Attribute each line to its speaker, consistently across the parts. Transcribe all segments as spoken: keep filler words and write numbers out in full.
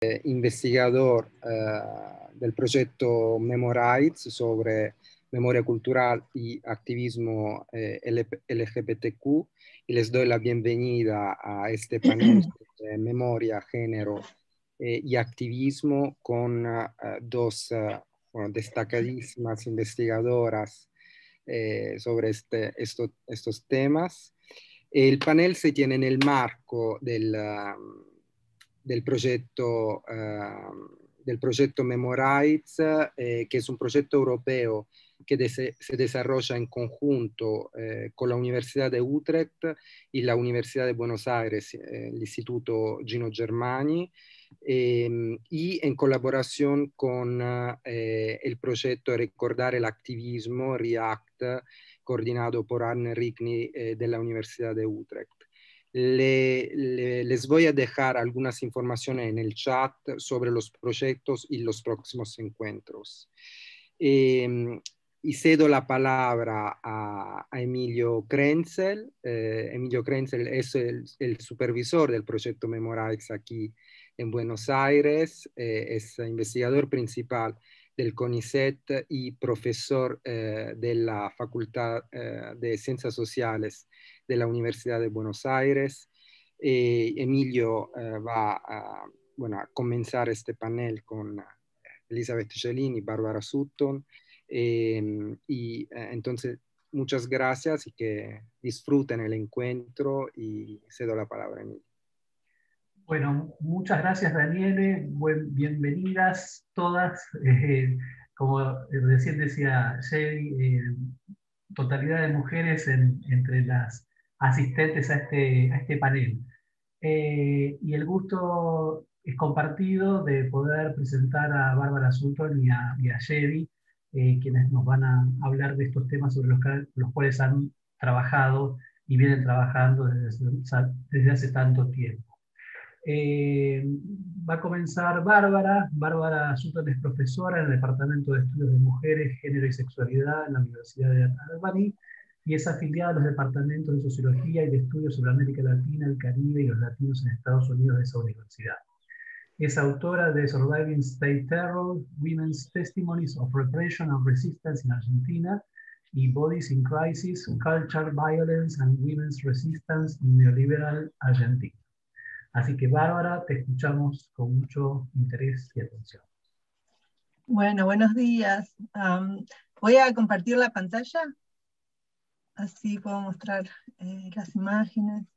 Speaker 1: investigador uh, del proyecto Memorites sobre memoria cultural y activismo eh, L G B T Q, y les doy la bienvenida a este panel de memoria, género eh, y activismo con uh, dos uh, bueno, destacadísimas investigadoras eh, sobre este, esto, estos temas. El panel se tiene en el marco del, uh, del proyecto, uh, del proyecto Memorites, eh, que es un proyecto europeo que de se, se desarrolla en conjunto eh, con la Universidad de Utrecht y la Universidad de Buenos Aires, eh, el Instituto Gino Germani, eh, y en colaboración con eh, el proyecto Recordar el Activismo, REACT, coordinado por Anne Rickney eh, de la Universidad de Utrecht. Le, le, les voy a dejar algunas informaciones en el chat sobre los proyectos y los próximos encuentros. Eh, y cedo la palabra a, a Emilio Krenzel. Eh, Emilio Krenzel es el, el supervisor del proyecto Memorites aquí en Buenos Aires, eh, es investigador principal del CONICET y profesor eh, de la Facultad eh, de Ciencias Sociales de la Universidad de Buenos Aires. Eh, Emilio eh, va a, bueno, a comenzar este panel con Elizabeth Cellini y Barbara Sutton. Eh, y eh, entonces, muchas gracias y que disfruten el encuentro, y cedo la palabra a Emilio.
Speaker 2: Bueno, muchas gracias, Daniele. Buen, bienvenidas todas. Eh, como recién decía Shelly, eh, totalidad de mujeres en, entre las asistentes a este, a este panel. Eh, y el gusto es compartido de poder presentar a Bárbara Sutton y a, y a Shelly, eh, quienes nos van a hablar de estos temas sobre los, los cuales han trabajado y vienen trabajando desde, desde hace tanto tiempo. Eh, va a comenzar Bárbara. Bárbara Sutton es profesora en el Departamento de Estudios de Mujeres, Género y Sexualidad en la Universidad de Albany, y es afiliada a los departamentos de Sociología y de Estudios sobre América Latina, el Caribe y los latinos en Estados Unidos de esa universidad. Es autora de Surviving State Terror, Women's Testimonies of Repression and Resistance in Argentina, y Bodies in Crisis, Culture, Violence and Women's Resistance in Neoliberal Argentina. Así que, Bárbara, te escuchamos con mucho interés y atención.
Speaker 3: Bueno, buenos días. Um, voy a compartir la pantalla. Así puedo mostrar eh, las imágenes.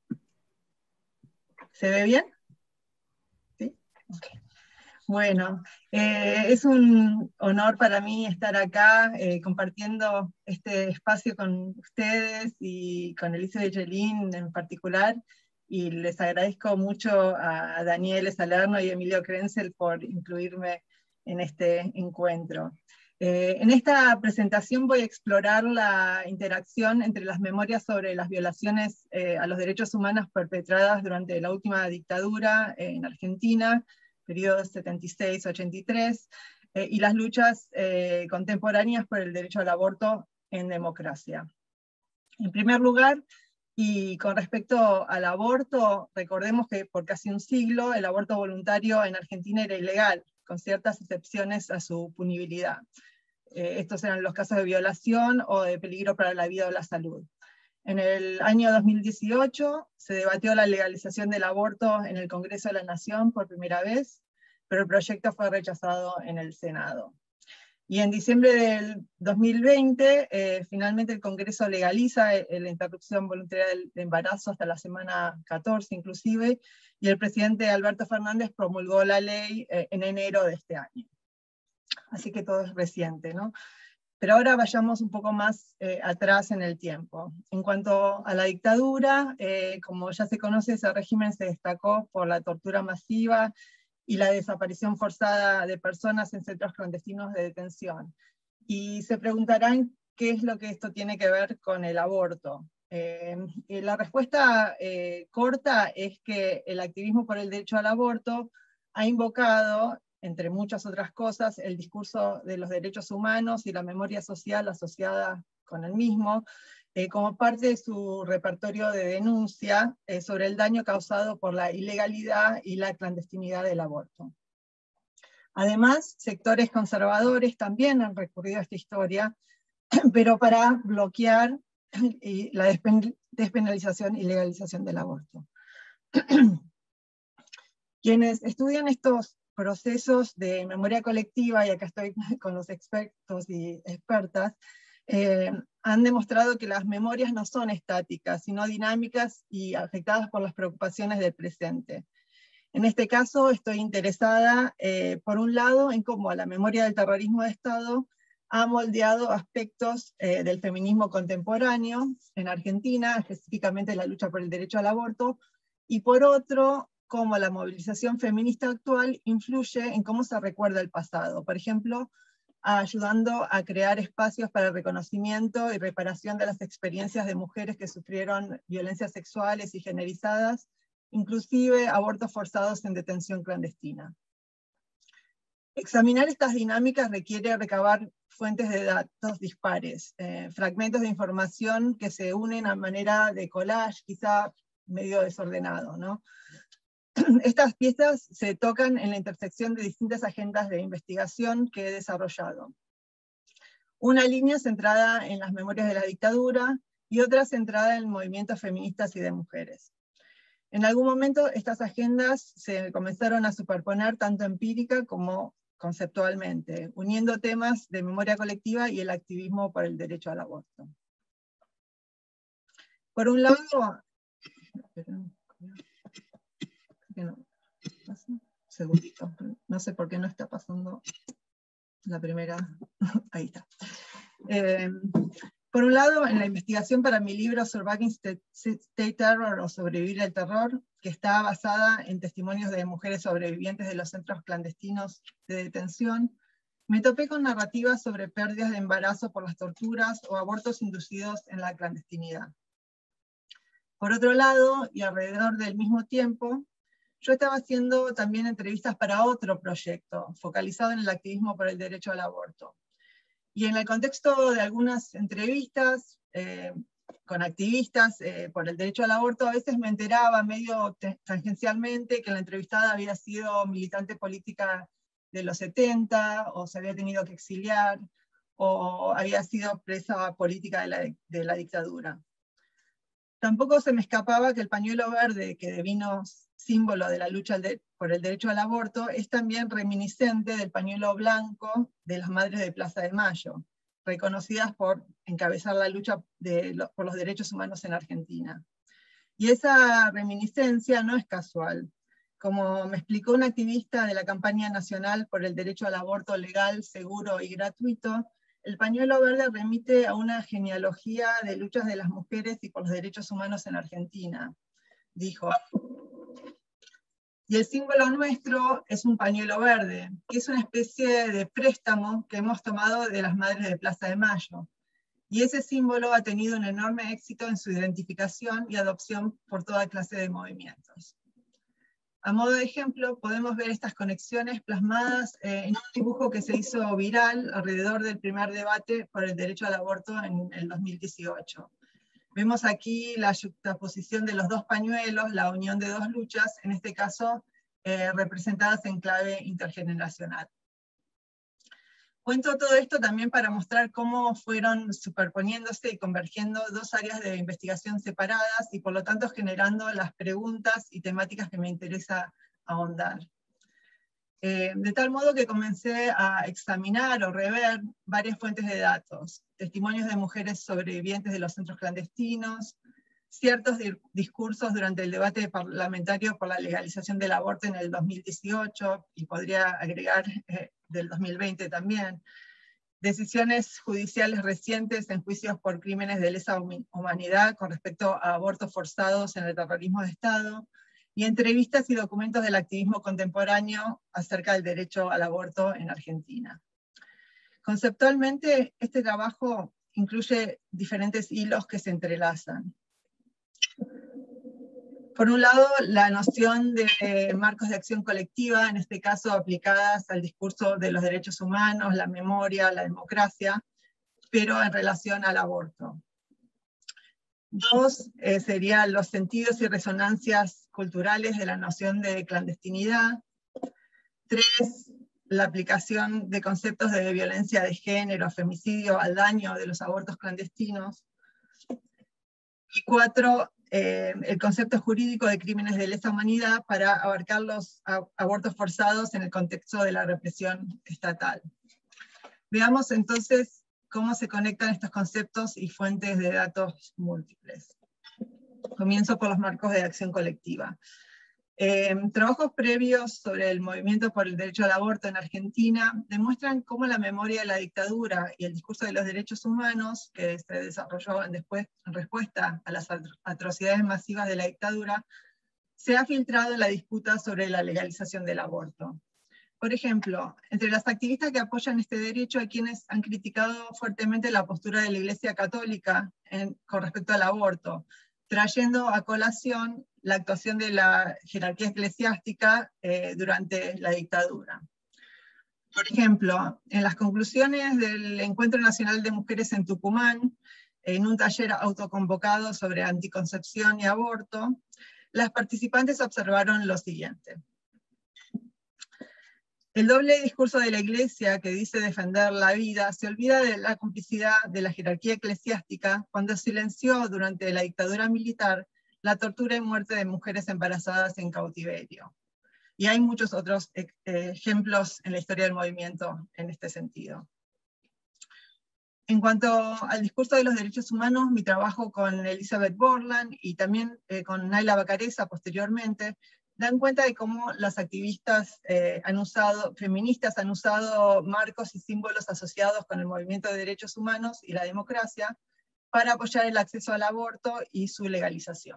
Speaker 3: ¿Se ve bien? ¿Sí? Okay. Bueno, eh, es un honor para mí estar acá eh, compartiendo este espacio con ustedes y con Elizabeth Cellini en particular. Y les agradezco mucho a Daniele Salerno y Emilio Krenzel por incluirme en este encuentro. Eh, en esta presentación voy a explorar la interacción entre las memorias sobre las violaciones eh, a los derechos humanos perpetradas durante la última dictadura eh, en Argentina, periodo setenta y seis a ochenta y tres, eh, y las luchas eh, contemporáneas por el derecho al aborto en democracia. En primer lugar, y con respecto al aborto, recordemos que por casi un siglo el aborto voluntario en Argentina era ilegal, con ciertas excepciones a su punibilidad. Eh, estos eran los casos de violación o de peligro para la vida o la salud. En el año dos mil dieciocho se debatió la legalización del aborto en el Congreso de la Nación por primera vez, pero el proyecto fue rechazado en el Senado. Y en diciembre del dos mil veinte, eh, finalmente el Congreso legaliza la interrupción voluntaria del embarazo hasta la semana catorce inclusive, y el presidente Alberto Fernández promulgó la ley eh, en enero de este año. Así que todo es reciente, ¿no? Pero ahora vayamos un poco más eh, atrás en el tiempo. En cuanto a la dictadura, eh, como ya se conoce, ese régimen se destacó por la tortura masiva y la desaparición forzada de personas en centros clandestinos de detención. Y se preguntarán qué es lo que esto tiene que ver con el aborto. Eh, la respuesta eh, corta es que el activismo por el derecho al aborto ha invocado, entre muchas otras cosas, el discurso de los derechos humanos y la memoria social asociada con el mismo, eh, como parte de su repertorio de denuncia eh, sobre el daño causado por la ilegalidad y la clandestinidad del aborto. Además, sectores conservadores también han recurrido a esta historia, pero para bloquear la despenalización y legalización del aborto. Quienes estudian estos procesos de memoria colectiva, y acá estoy con los expertos y expertas, eh, han demostrado que las memorias no son estáticas, sino dinámicas y afectadas por las preocupaciones del presente. En este caso estoy interesada, eh, por un lado, en cómo la memoria del terrorismo de Estado ha moldeado aspectos eh, del feminismo contemporáneo en Argentina, específicamente la lucha por el derecho al aborto, y por otro, cómo la movilización feminista actual influye en cómo se recuerda el pasado. Por ejemplo, ayudando a crear espacios para el reconocimiento y reparación de las experiencias de mujeres que sufrieron violencias sexuales y generizadas, inclusive abortos forzados en detención clandestina. Examinar estas dinámicas requiere recabar fuentes de datos dispares, eh, fragmentos de información que se unen a manera de collage, quizá medio desordenado, ¿no? Estas piezas se tocan en la intersección de distintas agendas de investigación que he desarrollado. Una línea centrada en las memorias de la dictadura y otra centrada en movimientos feministas y de mujeres. En algún momento estas agendas se comenzaron a superponer tanto empírica como conceptualmente, uniendo temas de memoria colectiva y el activismo por el derecho al aborto. Por un lado, no, un segundito, no sé por qué no está pasando la primera, ahí está. Eh, por un lado, en la investigación para mi libro Surviving State, State Terror o Sobrevivir al Terror, que está basada en testimonios de mujeres sobrevivientes de los centros clandestinos de detención, me topé con narrativas sobre pérdidas de embarazo por las torturas o abortos inducidos en la clandestinidad. Por otro lado, y alrededor del mismo tiempo, yo estaba haciendo también entrevistas para otro proyecto, focalizado en el activismo por el derecho al aborto. Y en el contexto de algunas entrevistas eh, con activistas eh, por el derecho al aborto, a veces me enteraba medio tangencialmente que la entrevistada había sido militante política de los setenta, o se había tenido que exiliar, o había sido presa política de la, de la dictadura. Tampoco se me escapaba que el pañuelo verde, que devino símbolo de la lucha por el derecho al aborto, es también reminiscente del pañuelo blanco de las Madres de Plaza de Mayo, reconocidas por encabezar la lucha de, por los derechos humanos en Argentina. Y esa reminiscencia no es casual. Como me explicó una activista de la campaña nacional por el derecho al aborto legal, seguro y gratuito, el pañuelo verde remite a una genealogía de luchas de las mujeres y por los derechos humanos en Argentina, dijo. Y el símbolo nuestro es un pañuelo verde, que es una especie de préstamo que hemos tomado de las Madres de Plaza de Mayo. Y ese símbolo ha tenido un enorme éxito en su identificación y adopción por toda clase de movimientos. A modo de ejemplo, podemos ver estas conexiones plasmadas eh, en un dibujo que se hizo viral alrededor del primer debate por el derecho al aborto en el dos mil dieciocho. Vemos aquí la juxtaposición de los dos pañuelos, la unión de dos luchas, en este caso eh, representadas en clave intergeneracional. Cuento todo esto también para mostrar cómo fueron superponiéndose y convergiendo dos áreas de investigación separadas y por lo tanto generando las preguntas y temáticas que me interesa ahondar. Eh, de tal modo que comencé a examinar o rever varias fuentes de datos, testimonios de mujeres sobrevivientes de los centros clandestinos, ciertos di discursos durante el debate parlamentario por la legalización del aborto en el dos mil dieciocho, y podría agregar eh, del dos mil veinte también, decisiones judiciales recientes en juicios por crímenes de lesa humanidad con respecto a abortos forzados en el terrorismo de Estado, y entrevistas y documentos del activismo contemporáneo acerca del derecho al aborto en Argentina. Conceptualmente, este trabajo incluye diferentes hilos que se entrelazan. Por un lado, la noción de marcos de acción colectiva, en este caso aplicadas al discurso de los derechos humanos, la memoria, la democracia, pero en relación al aborto. Dos, eh, serían los sentidos y resonancias culturales de la noción de clandestinidad. Tres, la aplicación de conceptos de violencia de género, femicidio, al daño de los abortos clandestinos. Y cuatro, eh, el concepto jurídico de crímenes de lesa humanidad para abarcar los abortos forzados en el contexto de la represión estatal. Veamos entonces cómo se conectan estos conceptos y fuentes de datos múltiples. Comienzo por los marcos de acción colectiva. Eh, trabajos previos sobre el movimiento por el derecho al aborto en Argentina demuestran cómo la memoria de la dictadura y el discurso de los derechos humanos, que se desarrolló después, en respuesta a las atrocidades masivas de la dictadura, se ha filtrado en la disputa sobre la legalización del aborto. Por ejemplo, entre las activistas que apoyan este derecho hay quienes han criticado fuertemente la postura de la Iglesia Católica en, con respecto al aborto, trayendo a colación la actuación de la jerarquía eclesiástica eh, durante la dictadura. Por ejemplo, en las conclusiones del Encuentro Nacional de Mujeres en Tucumán, en un taller autoconvocado sobre anticoncepción y aborto, las participantes observaron lo siguiente. El doble discurso de la Iglesia, que dice defender la vida, se olvida de la complicidad de la jerarquía eclesiástica cuando silenció durante la dictadura militar la tortura y muerte de mujeres embarazadas en cautiverio. Y hay muchos otros eh, ejemplos en la historia del movimiento en este sentido. En cuanto al discurso de los derechos humanos, mi trabajo con Elizabeth Borland y también eh, con Naila Bacareza posteriormente, dan cuenta de cómo las activistas eh, han usado, feministas han usado marcos y símbolos asociados con el movimiento de derechos humanos y la democracia para apoyar el acceso al aborto y su legalización.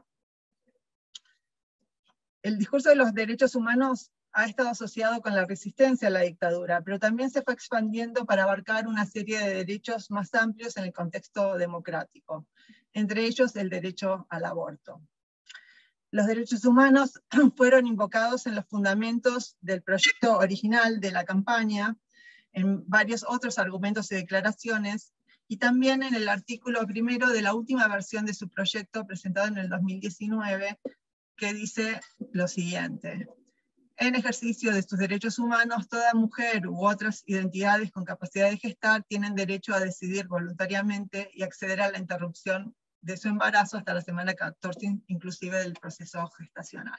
Speaker 3: El discurso de los derechos humanos ha estado asociado con la resistencia a la dictadura, pero también se fue expandiendo para abarcar una serie de derechos más amplios en el contexto democrático, entre ellos el derecho al aborto. Los derechos humanos fueron invocados en los fundamentos del proyecto original de la campaña, en varios otros argumentos y declaraciones, y también en el artículo primero de la última versión de su proyecto presentado en el dos mil diecinueve, que dice lo siguiente: en ejercicio de sus derechos humanos, toda mujer u otras identidades con capacidad de gestar tienen derecho a decidir voluntariamente y acceder a la interrupción de su embarazo hasta la semana catorce, inclusive del proceso gestacional.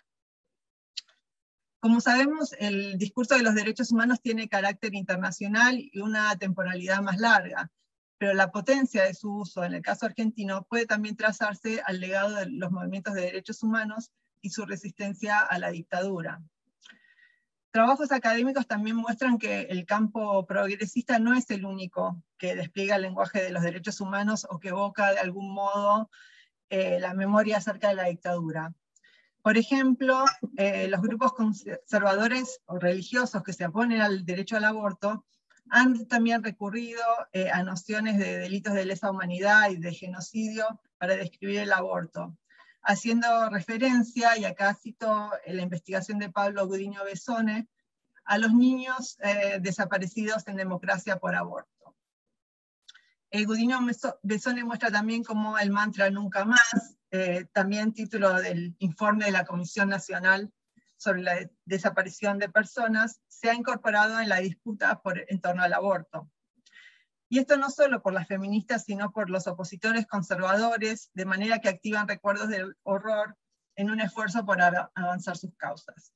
Speaker 3: Como sabemos, el discurso de los derechos humanos tiene carácter internacional y una temporalidad más larga, pero la potencia de su uso en el caso argentino puede también trazarse al legado de los movimientos de derechos humanos y su resistencia a la dictadura. Trabajos académicos también muestran que el campo progresista no es el único que despliega el lenguaje de los derechos humanos o que evoca de algún modo eh, la memoria acerca de la dictadura. Por ejemplo, eh, los grupos conservadores o religiosos que se oponen al derecho al aborto han también recurrido eh, a nociones de delitos de lesa humanidad y de genocidio para describir el aborto, haciendo referencia, y acá cito la investigación de Pablo Gudiño Besone, a los niños eh, desaparecidos en democracia por aborto. Eh, Gudiño Besone muestra también cómo el mantra nunca más, eh, también título del informe de la Comisión Nacional sobre la Desaparición de Personas, se ha incorporado en la disputa por, en torno al aborto. Y esto no solo por las feministas, sino por los opositores conservadores, de manera que activan recuerdos del horror en un esfuerzo por avanzar sus causas.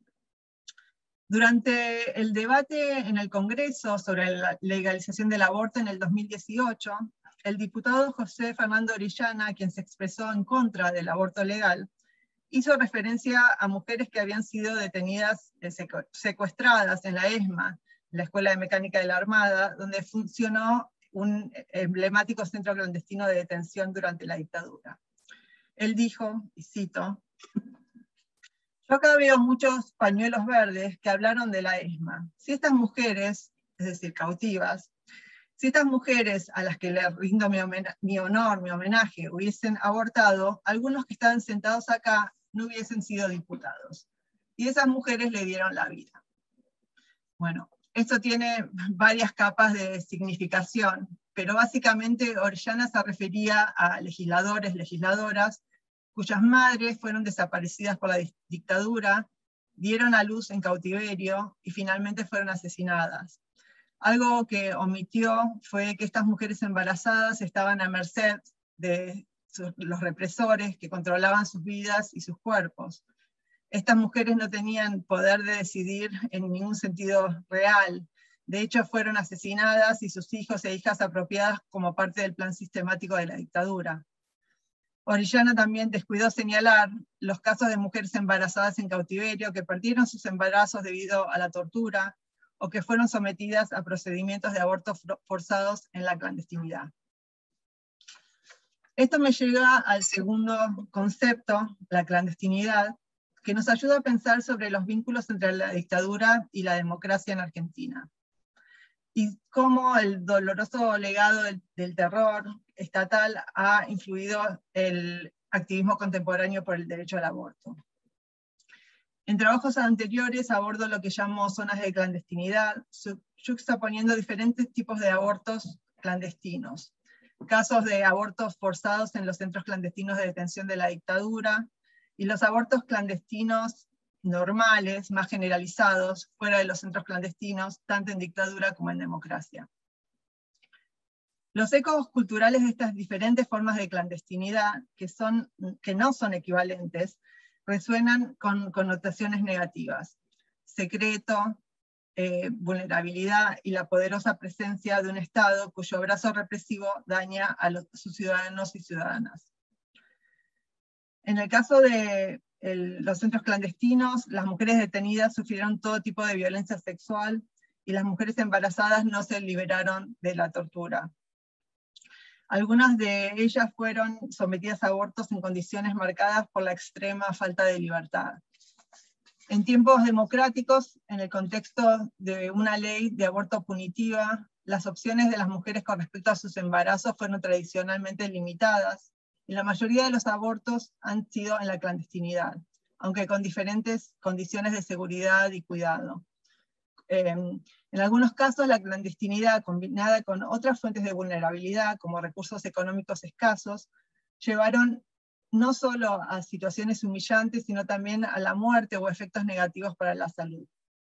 Speaker 3: Durante el debate en el Congreso sobre la legalización del aborto en el dos mil dieciocho, el diputado José Fernando Orellana, quien se expresó en contra del aborto legal, hizo referencia a mujeres que habían sido detenidas, secuestradas en la ESMA, la Escuela de Mecánica de la Armada, donde funcionó un emblemático centro clandestino de detención durante la dictadura. Él dijo, y cito: yo acá veo muchos pañuelos verdes que hablaron de la ESMA. Si estas mujeres, es decir, cautivas, si estas mujeres a las que le rindo mi, mi honor, mi homenaje, hubiesen abortado, algunos que estaban sentados acá no hubiesen sido diputados. Y esas mujeres le dieron la vida. Bueno, esto tiene varias capas de significación, pero básicamente Orellana se refería a legisladores, legisladoras, cuyas madres fueron desaparecidas por la dictadura, dieron a luz en cautiverio y finalmente fueron asesinadas. Algo que omitió fue que estas mujeres embarazadas estaban a merced de los represores que controlaban sus vidas y sus cuerpos. Estas mujeres no tenían poder de decidir en ningún sentido real. De hecho, fueron asesinadas y sus hijos e hijas apropiadas como parte del plan sistemático de la dictadura. Orellana también descuidó señalar los casos de mujeres embarazadas en cautiverio que perdieron sus embarazos debido a la tortura o que fueron sometidas a procedimientos de aborto forzados en la clandestinidad. Esto me lleva al segundo concepto, la clandestinidad, que nos ayuda a pensar sobre los vínculos entre la dictadura y la democracia en Argentina, y cómo el doloroso legado del, del terror estatal ha influido el activismo contemporáneo por el derecho al aborto. En trabajos anteriores abordo lo que llamo zonas de clandestinidad, juxtaponiendo diferentes tipos de abortos clandestinos. Casos de abortos forzados en los centros clandestinos de detención de la dictadura, y los abortos clandestinos normales, más generalizados, fuera de los centros clandestinos, tanto en dictadura como en democracia. Los ecos culturales de estas diferentes formas de clandestinidad, que, son, que no son equivalentes, resuenan con connotaciones negativas: secreto, eh, vulnerabilidad y la poderosa presencia de un Estado cuyo brazo represivo daña a los, sus ciudadanos y ciudadanas. En el caso de el, los centros clandestinos, las mujeres detenidas sufrieron todo tipo de violencia sexual y las mujeres embarazadas no se liberaron de la tortura. Algunas de ellas fueron sometidas a abortos en condiciones marcadas por la extrema falta de libertad. En tiempos democráticos, en el contexto de una ley de aborto punitiva, las opciones de las mujeres con respecto a sus embarazos fueron tradicionalmente limitadas, y la mayoría de los abortos han sido en la clandestinidad, aunque con diferentes condiciones de seguridad y cuidado. Eh, en algunos casos, la clandestinidad, combinada con otras fuentes de vulnerabilidad, como recursos económicos escasos, llevaron no solo a situaciones humillantes, sino también a la muerte o efectos negativos para la salud.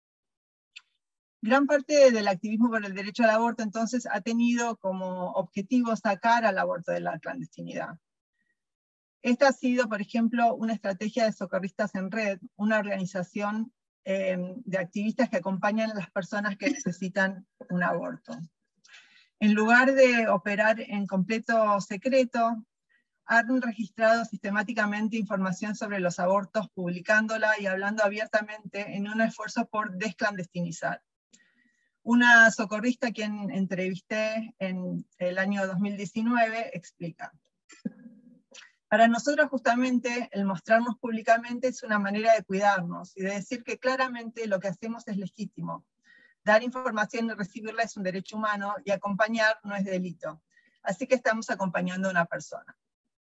Speaker 3: Gran parte del activismo por el derecho al aborto, entonces, ha tenido como objetivo sacar al aborto de la clandestinidad. Esta ha sido, por ejemplo, una estrategia de Socorristas en Red, una organización eh, de activistas que acompañan a las personas que necesitan un aborto. En lugar de operar en completo secreto, han registrado sistemáticamente información sobre los abortos, publicándola y hablando abiertamente en un esfuerzo por desclandestinizar. Una socorrista a quien entrevisté en el año dos mil diecinueve explica: para nosotros justamente el mostrarnos públicamente es una manera de cuidarnos y de decir que claramente lo que hacemos es legítimo. Dar información y recibirla es un derecho humano y acompañar no es delito. Así que estamos acompañando a una persona.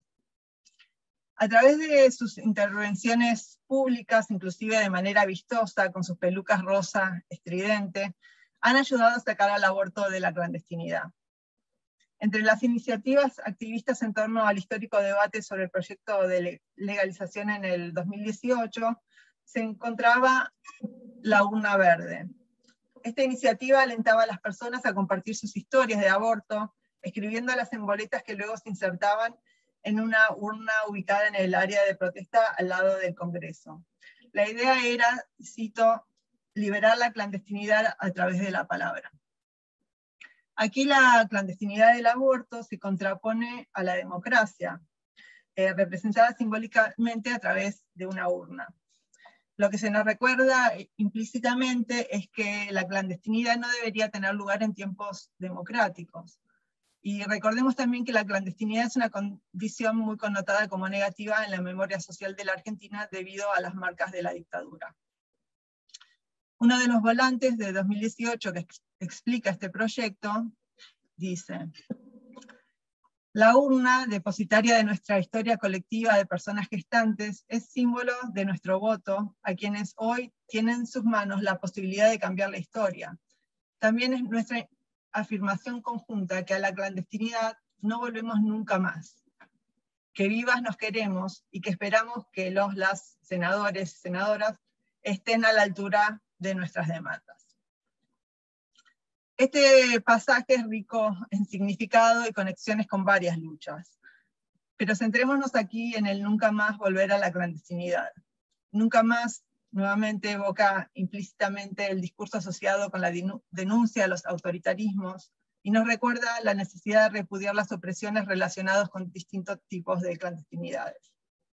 Speaker 3: A través de sus intervenciones públicas, inclusive de manera vistosa, con sus pelucas rosa estridente, han ayudado a sacar al aborto de la clandestinidad. Entre las iniciativas activistas en torno al histórico debate sobre el proyecto de legalización en el dos mil dieciocho, se encontraba la urna verde. Esta iniciativa alentaba a las personas a compartir sus historias de aborto, escribiéndolas en boletas que luego se insertaban en una urna ubicada en el área de protesta al lado del Congreso. La idea era, cito, liberar la clandestinidad a través de la palabra. Aquí la clandestinidad del aborto se contrapone a la democracia, eh, representada simbólicamente a través de una urna. Lo que se nos recuerda implícitamente es que la clandestinidad no debería tener lugar en tiempos democráticos. Y recordemos también que la clandestinidad es una condición muy connotada como negativa en la memoria social de la Argentina debido a las marcas de la dictadura. Uno de los volantes de dos mil dieciocho que explica este proyecto dice: la urna, depositaria de nuestra historia colectiva de personas gestantes, es símbolo de nuestro voto a quienes hoy tienen en sus manos la posibilidad de cambiar la historia. También es nuestra afirmación conjunta que a la clandestinidad no volvemos nunca más, que vivas nos queremos y que esperamos que los las senadores y senadoras estén a la altura de nuestras demandas. Este pasaje es rico en significado y conexiones con varias luchas, pero centrémonos aquí en el nunca más volver a la clandestinidad. Nunca más nuevamente evoca implícitamente el discurso asociado con la denuncia a los autoritarismos y nos recuerda la necesidad de repudiar las opresiones relacionadas con distintos tipos de clandestinidades.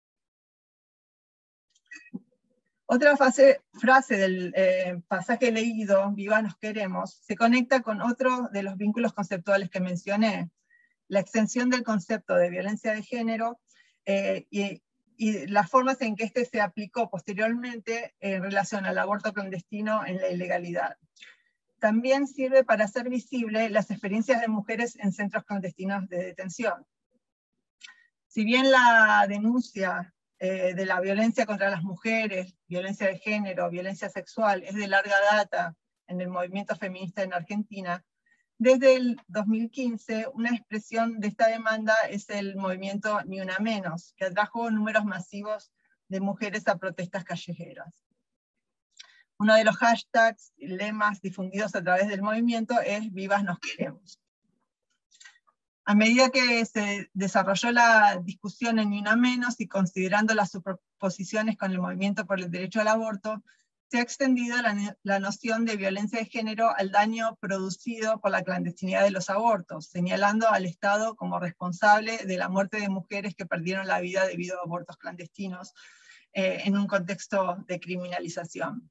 Speaker 3: Otra fase, frase del eh, pasaje leído, Viva nos queremos, se conecta con otro de los vínculos conceptuales que mencioné, la extensión del concepto de violencia de género eh, y, y las formas en que este se aplicó posteriormente en relación al aborto clandestino en la ilegalidad. También sirve para hacer visible las experiencias de mujeres en centros clandestinos de detención. Si bien la denuncia eh, de la violencia contra las mujeres, violencia de género, violencia sexual, es de larga data en el movimiento feminista en Argentina, desde el dos mil quince una expresión de esta demanda es el movimiento Ni Una Menos, que atrajo números masivos de mujeres a protestas callejeras. Uno de los hashtags y lemas difundidos a través del movimiento es Vivas nos queremos. A medida que se desarrolló la discusión en Ni Una Menos y considerando las superposiciones con el movimiento por el derecho al aborto, se ha extendido la, la noción de violencia de género al daño producido por la clandestinidad de los abortos, señalando al Estado como responsable de la muerte de mujeres que perdieron la vida debido a abortos clandestinos eh, en un contexto de criminalización.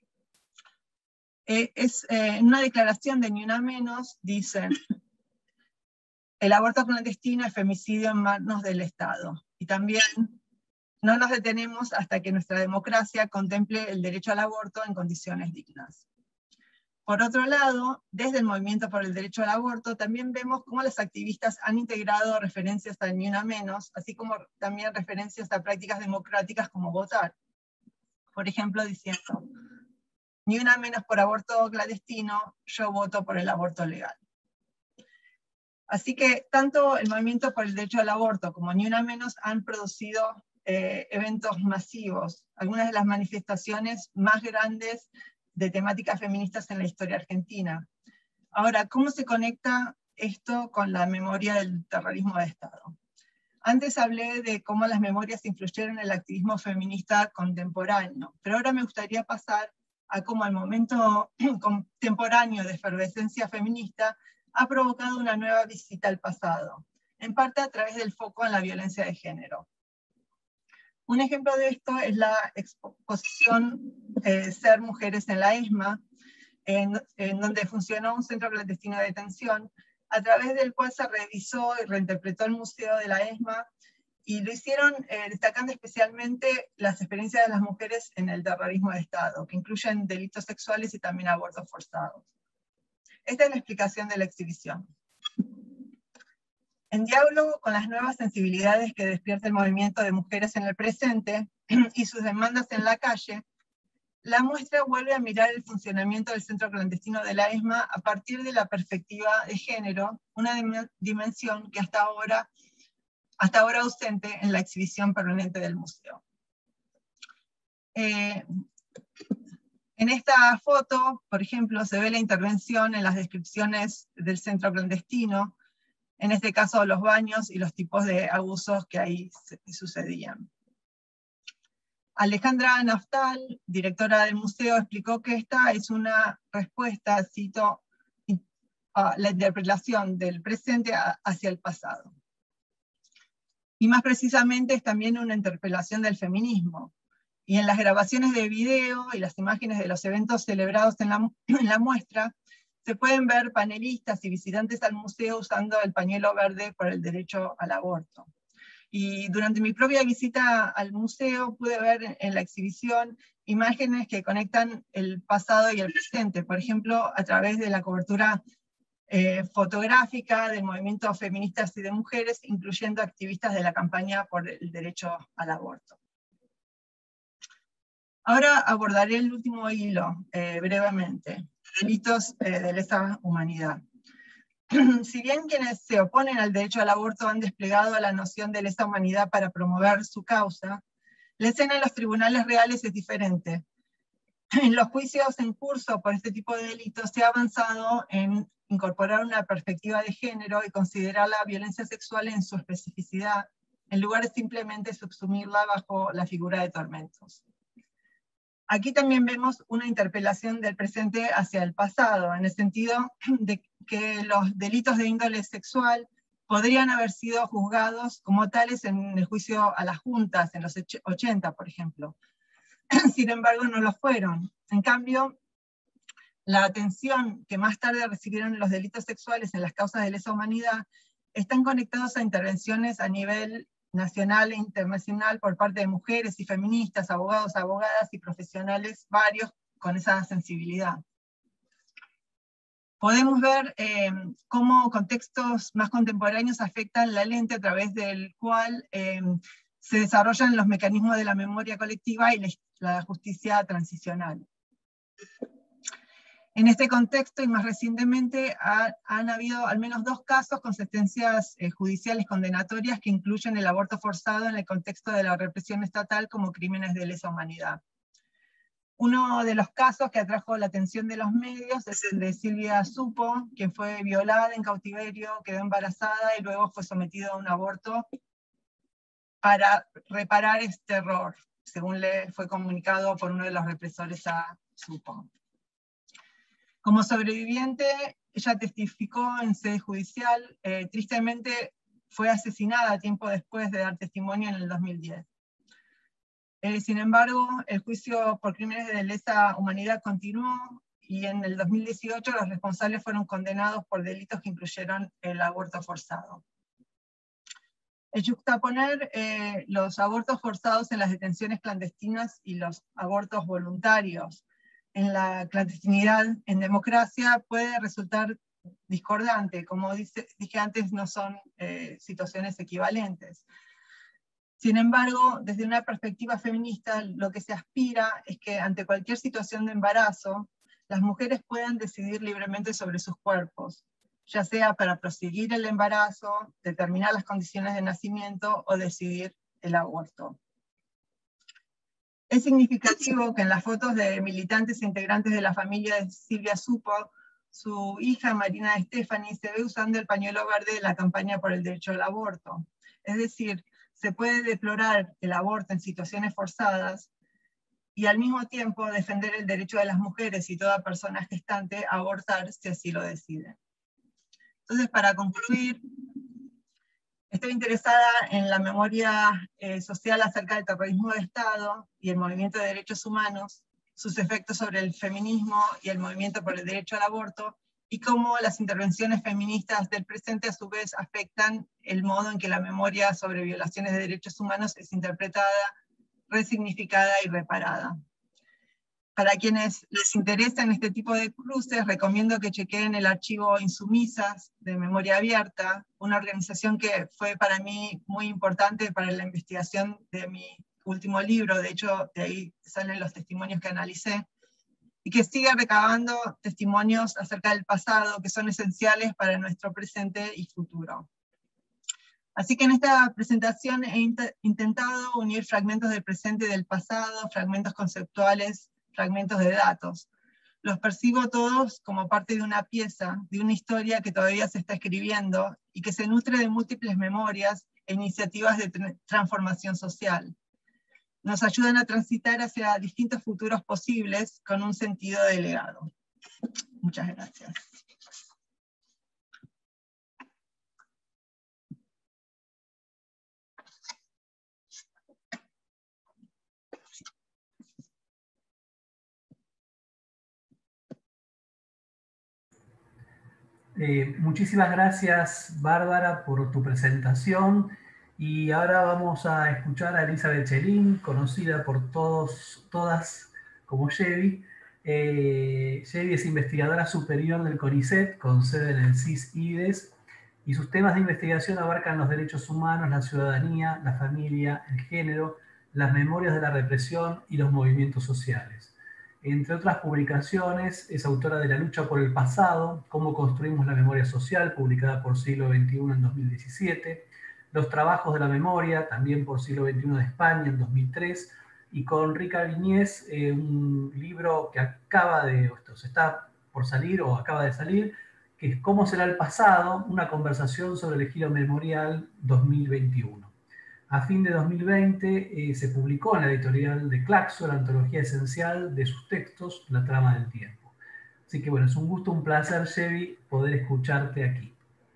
Speaker 3: Eh, es, eh, en una declaración de Ni Una Menos dicen: el aborto clandestino es femicidio en manos del Estado. Y también no nos detenemos hasta que nuestra democracia contemple el derecho al aborto en condiciones dignas. Por otro lado, desde el movimiento por el derecho al aborto, también vemos cómo las activistas han integrado referencias a Ni Una Menos, así como también referencias a prácticas democráticas como votar. Por ejemplo, diciendo: Ni una menos por aborto clandestino, yo voto por el aborto legal. Así que tanto el movimiento por el derecho al aborto como Ni Una Menos han producido eh, eventos masivos, algunas de las manifestaciones más grandes de temáticas feministas en la historia argentina. Ahora, ¿cómo se conecta esto con la memoria del terrorismo de Estado? Antes hablé de cómo las memorias influyeron en el activismo feminista contemporáneo, pero ahora me gustaría pasar a cómo el momento contemporáneo de efervescencia feminista ha provocado una nueva visita al pasado, en parte a través del foco en la violencia de género. Un ejemplo de esto es la exposición eh, Ser Mujeres en la ESMA, en, en donde funcionó un centro clandestino de detención, a través del cual se revisó y reinterpretó el museo de la ESMA, y lo hicieron eh, destacando especialmente las experiencias de las mujeres en el terrorismo de Estado, que incluyen delitos sexuales y también abortos forzados. Esta es la explicación de la exhibición. En diálogo con las nuevas sensibilidades que despierta el movimiento de mujeres en el presente y sus demandas en la calle, la muestra vuelve a mirar el funcionamiento del centro clandestino de la ESMA a partir de la perspectiva de género, una dimensión que hasta ahora, hasta ahora ausente en la exhibición permanente del museo. Eh, En esta foto, por ejemplo, se ve la intervención en las descripciones del centro clandestino, en este caso los baños y los tipos de abusos que ahí sucedían. Alejandra Naftal, directora del museo, explicó que esta es una respuesta, cito, a la interpretación del presente hacia el pasado. Y más precisamente es también una interpelación del feminismo. Y en las grabaciones de video y las imágenes de los eventos celebrados en la, en la muestra, se pueden ver panelistas y visitantes al museo usando el pañuelo verde por el derecho al aborto. Y durante mi propia visita al museo pude ver en, en la exhibición imágenes que conectan el pasado y el presente, por ejemplo, a través de la cobertura eh, fotográfica del movimiento feministas y de mujeres, incluyendo activistas de la campaña por el derecho al aborto. Ahora abordaré el último hilo, eh, brevemente, delitos eh, de lesa humanidad. Si bien quienes se oponen al derecho al aborto han desplegado la noción de lesa humanidad para promover su causa, la escena en los tribunales reales es diferente. En los juicios en curso por este tipo de delitos se ha avanzado en incorporar una perspectiva de género y considerar la violencia sexual en su especificidad, en lugar de simplemente subsumirla bajo la figura de tormentos. Aquí también vemos una interpelación del presente hacia el pasado, en el sentido de que los delitos de índole sexual podrían haber sido juzgados como tales en el juicio a las juntas, en los ochenta, por ejemplo. Sin embargo, no lo fueron. En cambio, la atención que más tarde recibieron los delitos sexuales en las causas de lesa humanidad están conectados a intervenciones a nivel nacional e internacional por parte de mujeres y feministas, abogados, abogadas y profesionales varios con esa sensibilidad. Podemos ver eh, cómo contextos más contemporáneos afectan la lente a través del cual eh, se desarrollan los mecanismos de la memoria colectiva y la, la justicia transicional. En este contexto, y más recientemente, ha, han habido al menos dos casos con sentencias eh, judiciales condenatorias que incluyen el aborto forzado en el contexto de la represión estatal como crímenes de lesa humanidad. Uno de los casos que atrajo la atención de los medios es el de Silvia Supo, quien fue violada en cautiverio, quedó embarazada y luego fue sometida a un aborto para reparar este error, según le fue comunicado por uno de los represores a Supo. Como sobreviviente, ella testificó en sede judicial, eh, tristemente fue asesinada tiempo después de dar testimonio en el dos mil diez. Eh, sin embargo, el juicio por crímenes de lesa humanidad continuó y en el dos mil dieciocho los responsables fueron condenados por delitos que incluyeron el aborto forzado. El juxtaponer eh, los abortos forzados en las detenciones clandestinas y los abortos voluntarios en la clandestinidad en democracia puede resultar discordante. Como dice, dije antes, no son eh, situaciones equivalentes. Sin embargo, desde una perspectiva feminista, lo que se aspira es que ante cualquier situación de embarazo, las mujeres puedan decidir libremente sobre sus cuerpos, ya sea para proseguir el embarazo, determinar las condiciones de nacimiento o decidir el aborto. Es significativo que en las fotos de militantes e integrantes de la familia de Silvia Supo, su hija Marina Stephanie se ve usando el pañuelo verde de la campaña por el derecho al aborto. Es decir, se puede deplorar el aborto en situaciones forzadas y al mismo tiempo defender el derecho de las mujeres y toda persona gestante a abortar si así lo decide. Entonces, para concluir, estoy interesada en la memoria eh, social acerca del terrorismo de Estado y el movimiento de derechos humanos, sus efectos sobre el feminismo y el movimiento por el derecho al aborto, y cómo las intervenciones feministas del presente a su vez afectan el modo en que la memoria sobre violaciones de derechos humanos es interpretada, resignificada y reparada. Para quienes les interesan este tipo de cruces, recomiendo que chequeen el archivo Insumisas de Memoria Abierta, una organización que fue para mí muy importante para la investigación de mi último libro. De hecho, de ahí salen los testimonios que analicé, y que sigue recabando testimonios acerca del pasado que son esenciales para nuestro presente y futuro. Así que en esta presentación he int intentado unir fragmentos del presente y del pasado, fragmentos conceptuales, fragmentos de datos. Los percibo todos como parte de una pieza, de una historia que todavía se está escribiendo y que se nutre de múltiples memorias e iniciativas de tra transformación social. Nos ayudan a transitar hacia distintos futuros posibles con un sentido de legado. Muchas gracias.
Speaker 2: Eh, muchísimas gracias, Bárbara, por tu presentación. Y ahora vamos a escuchar a Elizabeth Chelín, conocida por todos, todas como Yevi. Eh, Yevi es investigadora superior del CONICET, con sede en el C I S IDES, y sus temas de investigación abarcan los derechos humanos, la ciudadanía, la familia, el género, las memorias de la represión y los movimientos sociales. Entre otras publicaciones, es autora de La lucha por el pasado, Cómo construimos la memoria social, publicada por Siglo veintiuno en dos mil diecisiete, Los trabajos de la memoria, también por Siglo veintiuno de España en dos mil tres, y con Rica Viñés, eh, un libro que acaba de, esto, se está por salir o acaba de salir, que es Cómo será el pasado, una conversación sobre el giro memorial dos mil veintiuno. A fin de dos mil veinte eh, se publicó en la editorial de Claxo la antología esencial de sus textos, La trama del tiempo. Así que bueno, es un gusto, un placer, Chevy, poder escucharte aquí.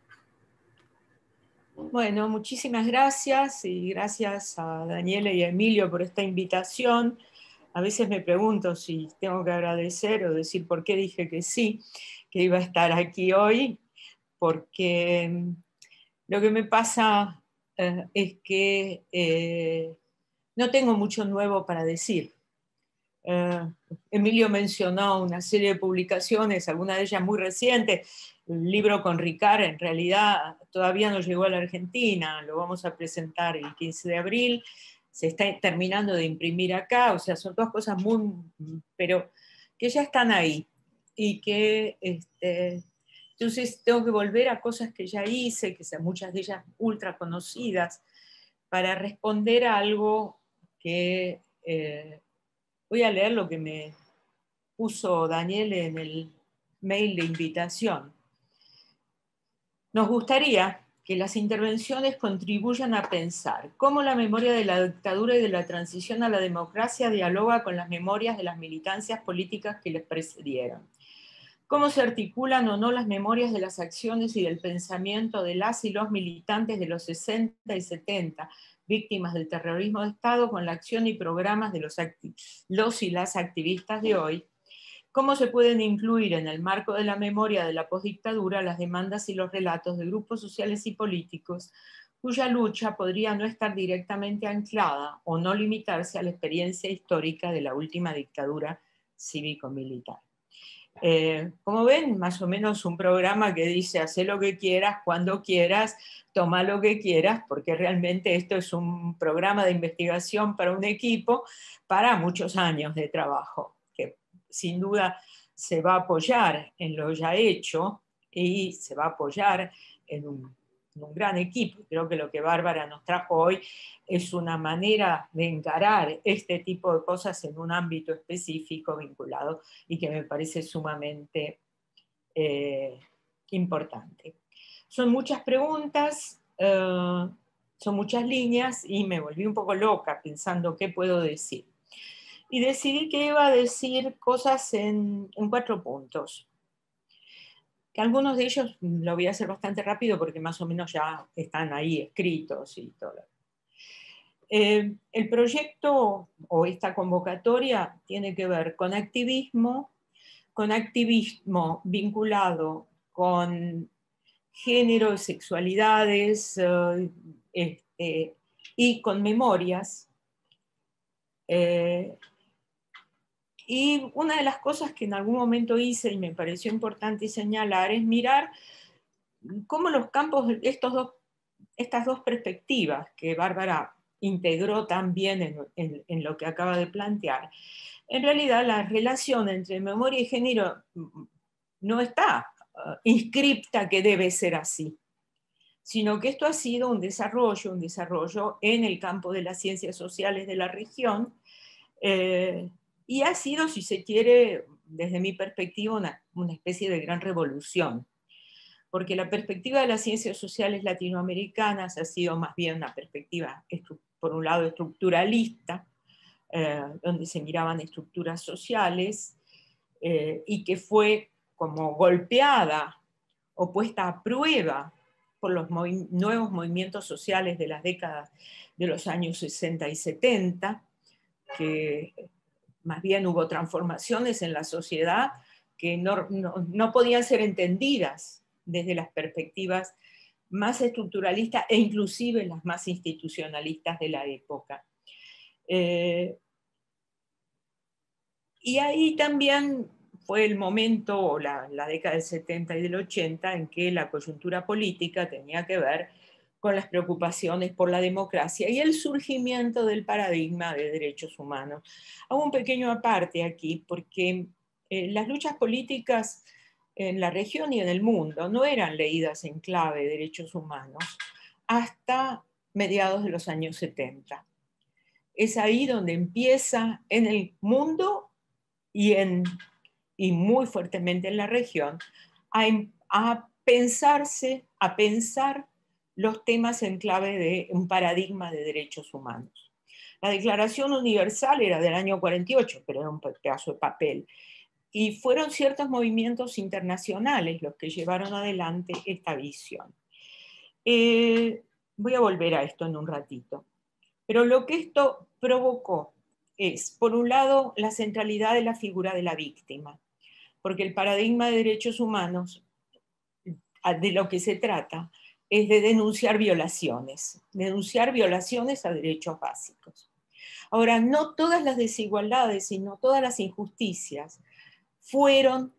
Speaker 4: Bueno, muchísimas gracias y gracias a Daniela y a Emilio por esta invitación. A veces me pregunto si tengo que agradecer o decir por qué dije que sí, que iba a estar aquí hoy, porque lo que me pasa eh, es que eh, no tengo mucho nuevo para decir. Eh, Emilio mencionó una serie de publicaciones, algunas de ellas muy recientes. El libro con Ricard en realidad todavía no llegó a la Argentina, lo vamos a presentar el quince de abril, se está terminando de imprimir acá, o sea, son todas cosas muy, pero que ya están ahí, y que este, entonces tengo que volver a cosas que ya hice, que son muchas de ellas ultra conocidas, para responder a algo que... Eh, voy a leer lo que me puso Daniel en el mail de invitación. Nos gustaría que las intervenciones contribuyan a pensar cómo la memoria de la dictadura y de la transición a la democracia dialoga con las memorias de las militancias políticas que les precedieron. Cómo se articulan o no las memorias de las acciones y del pensamiento de las y los militantes de los sesenta y setenta, víctimas del terrorismo de Estado, con la acción y programas de los, los y las activistas de hoy. Cómo se pueden incluir en el marco de la memoria de la postdictadura las demandas y los relatos de grupos sociales y políticos cuya lucha podría no estar directamente anclada o no limitarse a la experiencia histórica de la última dictadura cívico-militar. Eh, como ven, más o menos un programa que dice, haz lo que quieras, cuando quieras, toma lo que quieras, porque realmente esto es un programa de investigación para un equipo para muchos años de trabajo, que sin duda se va a apoyar en lo ya hecho y se va a apoyar en un, en un gran equipo. Creo que lo que Bárbara nos trajo hoy es una manera de encarar este tipo de cosas en un ámbito específico vinculado y que me parece sumamente eh, importante. Son muchas preguntas, eh, son muchas líneas y me volví un poco loca pensando qué puedo decir. Y decidí que iba a decir cosas en, en cuatro puntos. Que algunos de ellos lo voy a hacer bastante rápido porque más o menos ya están ahí escritos y todo. Eh, el proyecto o esta convocatoria tiene que ver con activismo, con activismo vinculado con género, sexualidades eh, este, y con memorias. Eh, y una de las cosas que en algún momento hice y me pareció importante señalar es mirar cómo los campos, estos dos, estas dos perspectivas que Bárbara integró también en, en, en lo que acaba de plantear, en realidad la relación entre memoria y género no está uh, inscripta que debe ser así, sino que esto ha sido un desarrollo, un desarrollo en el campo de las ciencias sociales de la región, eh, y ha sido, si se quiere, desde mi perspectiva, una, una especie de gran revolución, porque la perspectiva de las ciencias sociales latinoamericanas ha sido más bien una perspectiva, por un lado, estructuralista, eh, donde se miraban estructuras sociales, eh, y que fue como golpeada o puesta a prueba por los movi- nuevos movimientos sociales de las décadas de los años sesenta y setenta, que más bien hubo transformaciones en la sociedad que no, no, no podían ser entendidas desde las perspectivas más estructuralistas e inclusive las más institucionalistas de la época. Eh, y ahí también fue el momento, la, la década del setenta y del ochenta, en que la coyuntura política tenía que ver con las preocupaciones por la democracia y el surgimiento del paradigma de derechos humanos. Hago un pequeño aparte aquí, porque eh, las luchas políticas en la región y en el mundo no eran leídas en clave de derechos humanos hasta mediados de los años setenta. Es ahí donde empieza en el mundo y, en, y muy fuertemente en la región a, a pensarse, a pensar los temas en clave de un paradigma de derechos humanos. La Declaración Universal era del año cuarenta y ocho, pero era un pedazo de papel. Y fueron ciertos movimientos internacionales los que llevaron adelante esta visión. Eh, voy a volver a esto en un ratito. Pero lo que esto provocó es, por un lado, la centralidad de la figura de la víctima, porque el paradigma de derechos humanos, de lo que se trata, es de denunciar violaciones, denunciar violaciones a derechos básicos. Ahora, no todas las desigualdades y no todas las injusticias fueron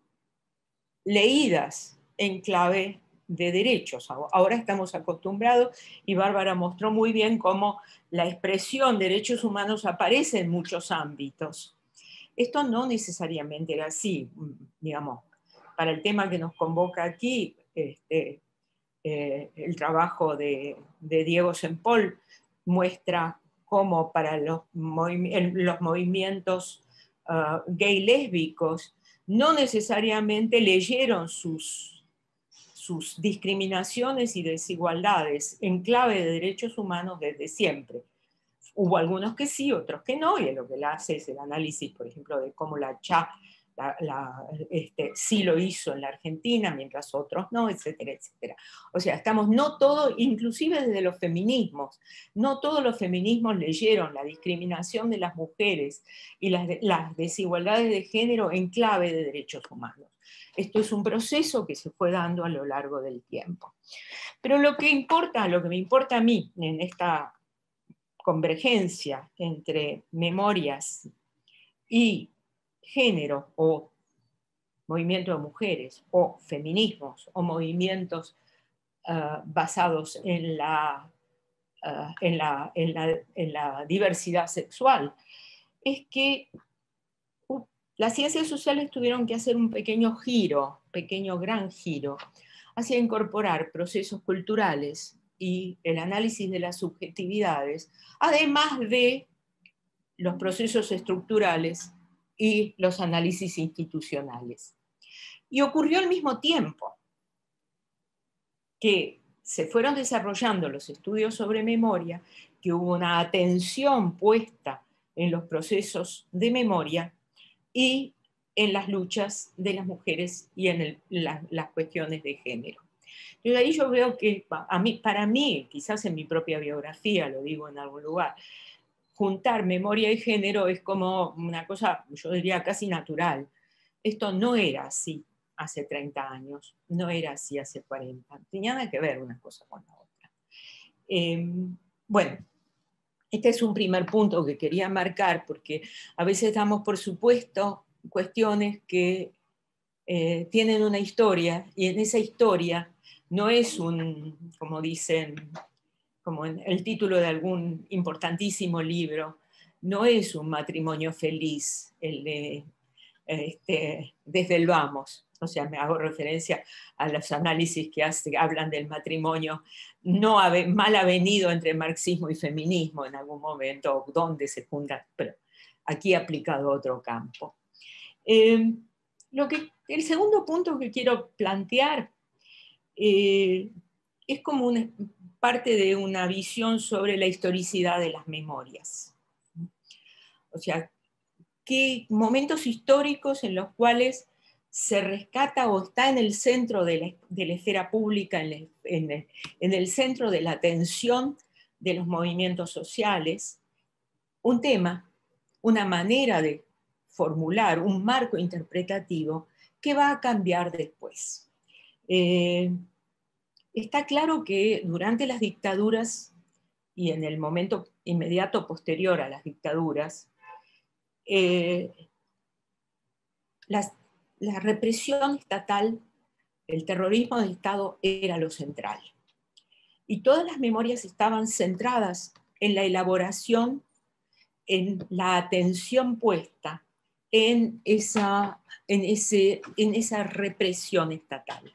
Speaker 4: leídas en clave de derechos. Ahora estamos acostumbrados, y Bárbara mostró muy bien cómo la expresión derechos humanos aparece en muchos ámbitos. Esto no necesariamente era así, digamos. Para el tema que nos convoca aquí, este, eh, el trabajo de, de Diego Sempol muestra cómo para los, movi los movimientos uh, gay-lésbicos no necesariamente leyeron sus, sus discriminaciones y desigualdades en clave de derechos humanos desde siempre. Hubo algunos que sí, otros que no, y lo que la hace es el análisis, por ejemplo, de cómo la C H A la, la, este, sí lo hizo en la Argentina, mientras otros no, etcétera, etcétera. O sea, estamos no todos, inclusive desde los feminismos, no todos los feminismos leyeron la discriminación de las mujeres y las, las desigualdades de género en clave de derechos humanos. Esto es un proceso que se fue dando a lo largo del tiempo. Pero lo que importa, lo que me importa a mí en esta convergencia entre memorias y género, o movimiento de mujeres, o feminismos, o movimientos uh, basados en la, uh, en, la, en, la, en la diversidad sexual, es que uh, las ciencias sociales tuvieron que hacer un pequeño giro, pequeño gran giro, hacia incorporar procesos culturales y el análisis de las subjetividades, además de los procesos estructurales y los análisis institucionales. Y ocurrió al mismo tiempo que se fueron desarrollando los estudios sobre memoria, que hubo una atención puesta en los procesos de memoria y en las luchas de las mujeres y en el, la, las cuestiones de género. Entonces ahí yo veo que a mí, para mí, quizás en mi propia biografía, lo digo en algún lugar, juntar memoria y género es como una cosa, yo diría, casi natural. Esto no era así hace treinta años, no era así hace cuarenta. Tenía nada que ver una cosa con la otra. Eh, bueno, este es un primer punto que quería marcar, porque a veces damos por supuesto cuestiones que eh, tienen una historia, y en esa historia no es un, como dicen, como en el título de algún importantísimo libro, no es un matrimonio feliz el de este, desde el vamos. O sea, me hago referencia a los análisis que hace, hablan del matrimonio no ave, mal avenido entre marxismo y feminismo en algún momento, donde se juntan, pero aquí aplicado a otro campo. Eh, lo que, el segundo punto que quiero plantear eh, es como una parte de una visión sobre la historicidad de las memorias. O sea, qué momentos históricos en los cuales se rescata o está en el centro de la, de la esfera pública, en, el, en, el, en el centro de la atención de los movimientos sociales, un tema, una manera de formular un marco interpretativo que va a cambiar después. Eh, está claro que durante las dictaduras y en el momento inmediato posterior a las dictaduras, eh, las, la represión estatal, el terrorismo de Estado era lo central. y todas las memorias estaban centradas en la elaboración, en la atención puesta en esa, en ese, en esa represión estatal.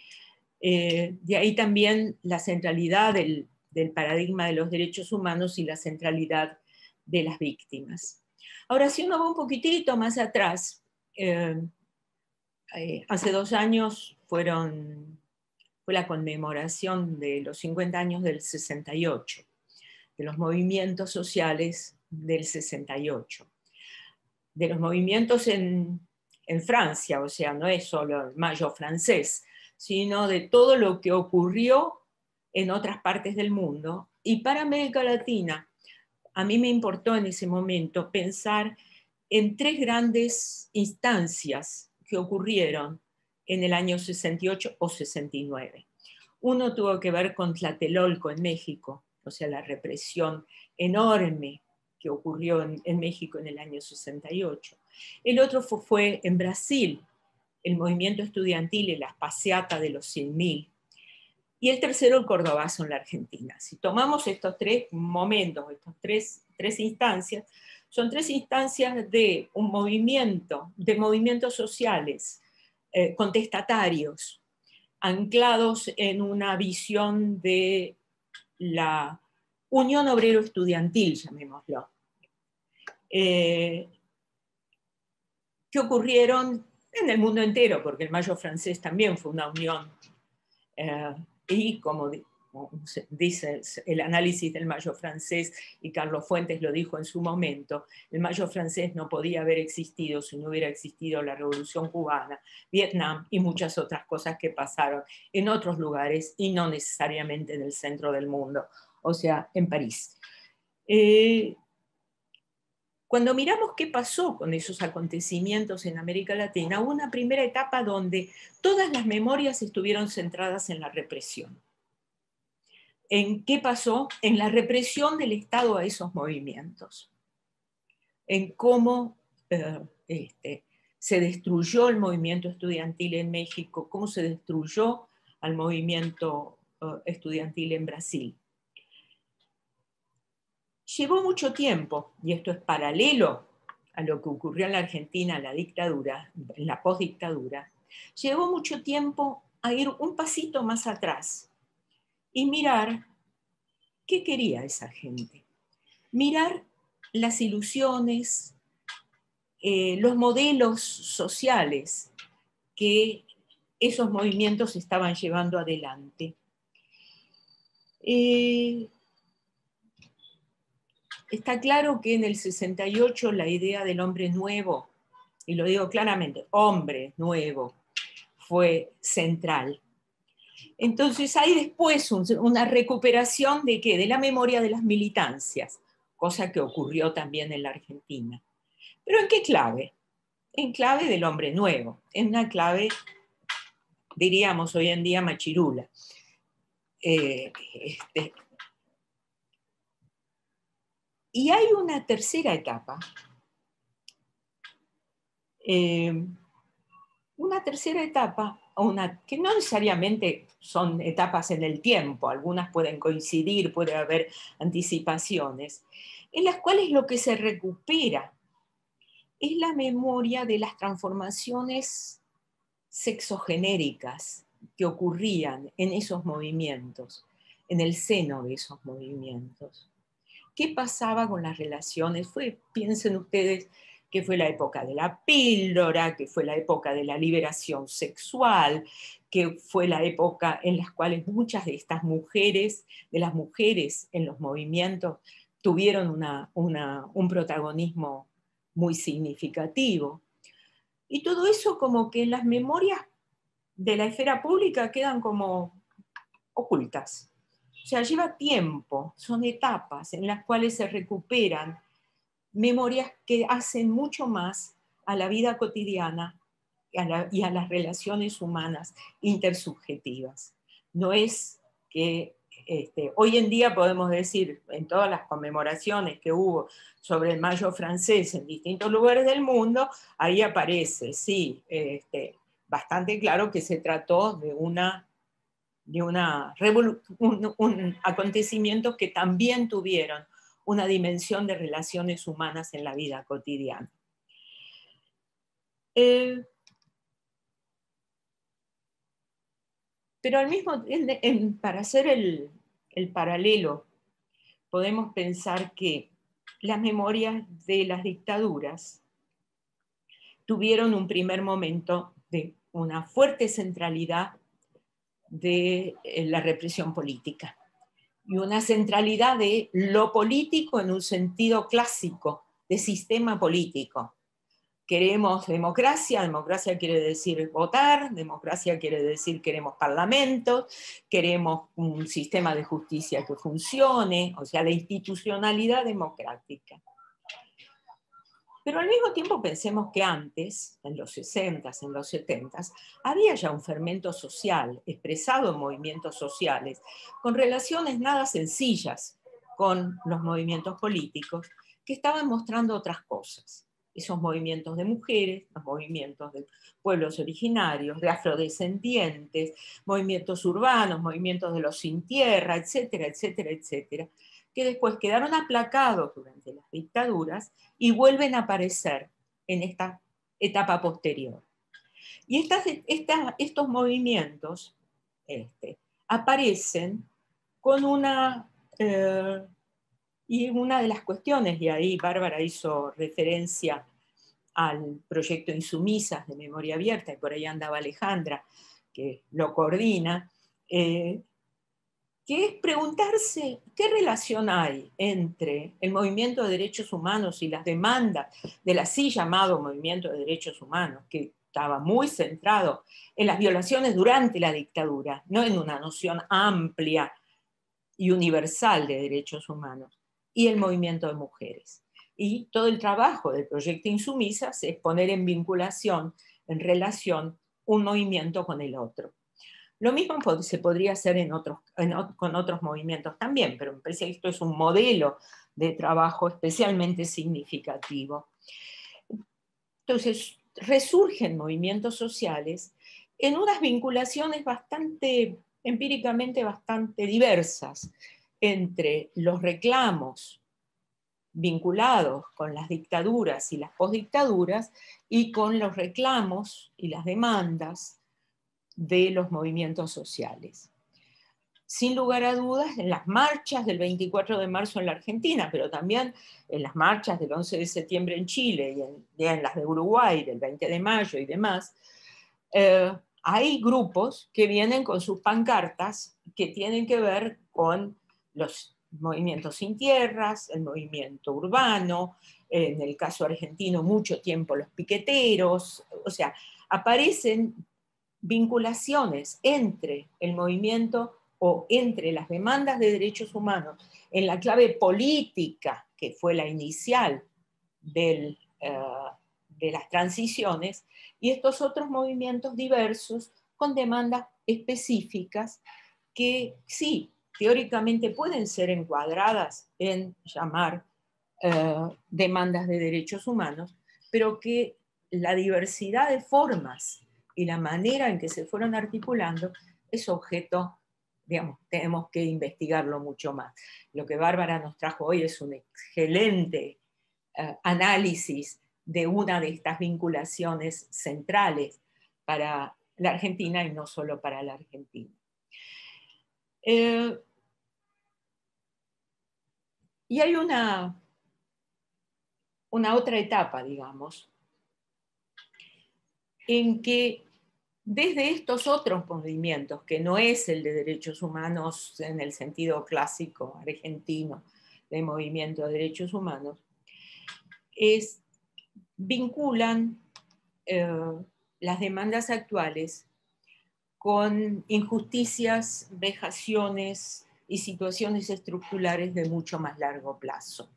Speaker 4: Eh, de ahí también la centralidad del, del paradigma de los derechos humanos y la centralidad de las víctimas. Ahora, si uno va un poquitito más atrás, eh, eh, hace dos años fueron, fue la conmemoración de los cincuenta años del sesenta y ocho, de los movimientos sociales del sesenta y ocho, de los movimientos en, en Francia, o sea, no es solo el Mayo francés, sino de todo lo que ocurrió en otras partes del mundo. Y para América Latina, a mí me importó en ese momento pensar en tres grandes instancias que ocurrieron en el año sesenta y ocho o sesenta y nueve. Uno tuvo que ver con Tlatelolco en México, o sea, la represión enorme que ocurrió en, en México en el año sesenta y ocho. El otro fue, fue en Brasil, el movimiento estudiantil y la passeata de los cien mil. Y el tercero, el Cordobazo en la Argentina. Si tomamos estos tres momentos, estas tres, tres instancias, son tres instancias de un movimiento, de movimientos sociales, eh, contestatarios, anclados en una visión de la Unión Obrero Estudiantil, llamémoslo, eh, que ocurrieron en el mundo entero, porque el Mayo francés también fue una unión, eh, y como dice el análisis del Mayo francés, y Carlos Fuentes lo dijo en su momento, el Mayo francés no podía haber existido si no hubiera existido la Revolución Cubana, Vietnam y muchas otras cosas que pasaron en otros lugares y no necesariamente en el centro del mundo, o sea, en París. Eh, Cuando miramos qué pasó con esos acontecimientos en América Latina, hubo una primera etapa donde todas las memorias estuvieron centradas en la represión. ¿En qué pasó? En la represión del Estado a esos movimientos. En cómo eh, este, se destruyó el movimiento estudiantil en México, cómo se destruyó al movimiento eh, estudiantil en Brasil. Llevó mucho tiempo, y esto es paralelo a lo que ocurrió en la Argentina, en la dictadura, en la postdictadura, llevó mucho tiempo a ir un pasito más atrás y mirar qué quería esa gente. Mirar las ilusiones, eh, los modelos sociales que esos movimientos estaban llevando adelante. Eh, Está claro que en el sesenta y ocho la idea del hombre nuevo, y lo digo claramente, hombre nuevo, fue central. Entonces hay después un, una recuperación de ¿qué? De la memoria de las militancias, cosa que ocurrió también en la Argentina. ¿Pero en qué clave? En clave del hombre nuevo, en una clave, diríamos hoy en día, machirula. Eh, este, Y hay una tercera etapa, eh, una tercera etapa, una, que no necesariamente son etapas en el tiempo, algunas pueden coincidir, puede haber anticipaciones, en las cuales lo que se recupera es la memoria de las transformaciones sexogenéricas que ocurrían en esos movimientos, en el seno de esos movimientos. ¿Qué pasaba con las relaciones? Fue, piensen ustedes que fue la época de la píldora, que fue la época de la liberación sexual, que fue la época en la cual muchas de estas mujeres, de las mujeres en los movimientos, tuvieron una, una, un protagonismo muy significativo. Y todo eso como que en las memorias de la esfera pública quedan como ocultas. O sea, lleva tiempo, son etapas en las cuales se recuperan memorias que hacen mucho más a la vida cotidiana y a, la, y a las relaciones humanas intersubjetivas. No es que este, hoy en día podemos decir, en todas las conmemoraciones que hubo sobre el Mayo francés en distintos lugares del mundo, ahí aparece, sí, este, bastante claro que se trató de una de una un, un acontecimientos que también tuvieron una dimensión de relaciones humanas en la vida cotidiana. Eh, pero al mismo tiempo, para hacer el, el paralelo, podemos pensar que las memorias de las dictaduras tuvieron un primer momento de una fuerte centralidad de la represión política y una centralidad de lo político en un sentido clásico, de sistema político. Queremos democracia, democracia quiere decir votar, democracia quiere decir queremos parlamentos, queremos un sistema de justicia que funcione, o sea, la institucionalidad democrática. Pero al mismo tiempo pensemos que antes, en los sesentas, en los setentas, había ya un fermento social expresado en movimientos sociales, con relaciones nada sencillas con los movimientos políticos, que estaban mostrando otras cosas. Esos movimientos de mujeres, los movimientos de pueblos originarios, de afrodescendientes, movimientos urbanos, movimientos de los sin tierra, etcétera, etcétera, etcétera, que después quedaron aplacados durante las dictaduras y vuelven a aparecer en esta etapa posterior. Y estas, estas, estos movimientos este, aparecen con una... Eh, y una de las cuestiones, y ahí Bárbara hizo referencia al proyecto Insumisas de Memoria Abierta, y por ahí andaba Alejandra, que lo coordina, eh, que es preguntarse qué relación hay entre el movimiento de derechos humanos y las demandas del así llamado movimiento de derechos humanos, que estaba muy centrado en las violaciones durante la dictadura, no en una noción amplia y universal de derechos humanos, y el movimiento de mujeres. Y todo el trabajo del proyecto Insumisas es poner en vinculación, en relación, un movimiento con el otro. Lo mismo se podría hacer en otros, en, con otros movimientos también, pero me parece que esto es un modelo de trabajo especialmente significativo. Entonces, resurgen movimientos sociales en unas vinculaciones bastante, empíricamente bastante diversas, entre los reclamos vinculados con las dictaduras y las postdictaduras y con los reclamos y las demandas de los movimientos sociales. Sin lugar a dudas, en las marchas del veinticuatro de marzo en la Argentina, pero también en las marchas del once de septiembre en Chile y en, y en las de Uruguay del veinte de mayo y demás, eh, hay grupos que vienen con sus pancartas que tienen que ver con los movimientos sin tierras, el movimiento urbano, en el caso argentino mucho tiempo los piqueteros, o sea, aparecen vinculaciones entre el movimiento o entre las demandas de derechos humanos en la clave política, que fue la inicial del, uh, de las transiciones, y estos otros movimientos diversos con demandas específicas que sí, teóricamente pueden ser encuadradas en llamar uh, demandas de derechos humanos, pero que la diversidad de formas y la manera en que se fueron articulando es objeto, digamos, tenemos que investigarlo mucho más. Lo que Bárbara nos trajo hoy es un excelente uh, análisis de una de estas vinculaciones centrales para la Argentina y no solo para la Argentina. Eh, y hay una, una otra etapa, digamos, en que desde estos otros movimientos, que no es el de derechos humanos en el sentido clásico argentino de movimiento de derechos humanos, es, vinculan eh, las demandas actuales con injusticias, vejaciones y situaciones estructurales de mucho más largo plazo.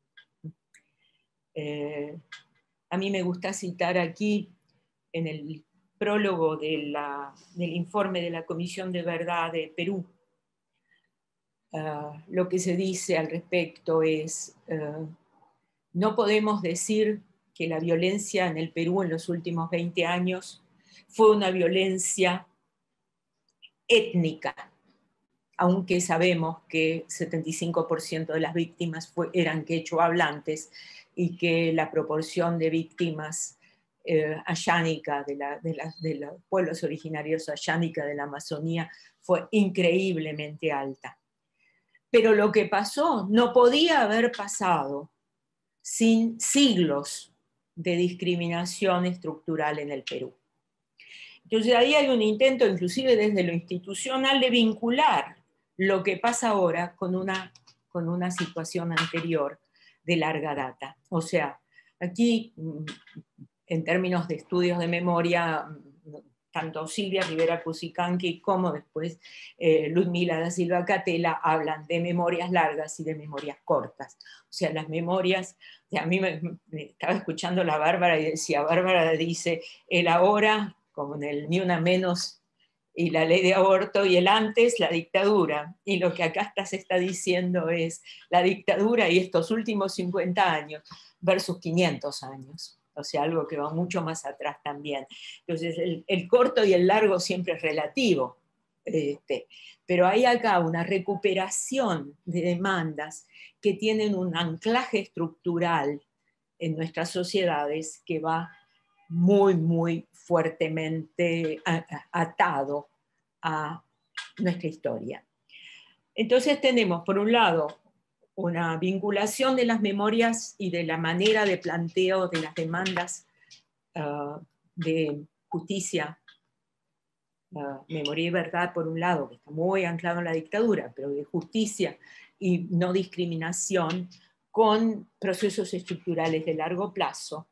Speaker 4: Eh, a mí me gusta citar aquí en el prólogo de la, del informe de la Comisión de Verdad de Perú. Uh, lo que se dice al respecto es, uh, no podemos decir que la violencia en el Perú en los últimos veinte años fue una violencia étnica, aunque sabemos que setenta y cinco por ciento de las víctimas fue, eran quechua hablantes y que la proporción de víctimas eh, ayánica, de, la, de, la, de los pueblos originarios ayánica de la Amazonía, fue increíblemente alta. Pero lo que pasó no podía haber pasado sin siglos de discriminación estructural en el Perú. Entonces ahí hay un intento, inclusive desde lo institucional, de vincular lo que pasa ahora con una, con una situación anterior de larga data. O sea, aquí, en términos de estudios de memoria, tanto Silvia Rivera Cusicanqui como después eh, Ludmila da Silva Catela hablan de memorias largas y de memorias cortas. O sea, las memorias, o sea, a mí me, me estaba escuchando la Bárbara y decía, Bárbara dice, el ahora, como en el ni una menos y la ley de aborto, y el antes, la dictadura. Y lo que acá está, se está diciendo es la dictadura y estos últimos cincuenta años versus quinientos años. O sea, algo que va mucho más atrás también. Entonces, el, el corto y el largo siempre es relativo. Este, pero hay acá una recuperación de demandas que tienen un anclaje estructural en nuestras sociedades que va muy, muy fuertemente atado a nuestra historia. Entonces tenemos, por un lado, una vinculación de las memorias y de la manera de planteo de las demandas uh, de justicia, uh, memoria y verdad, por un lado, que está muy anclado en la dictadura, pero de justicia y no discriminación, con procesos estructurales de largo plazo.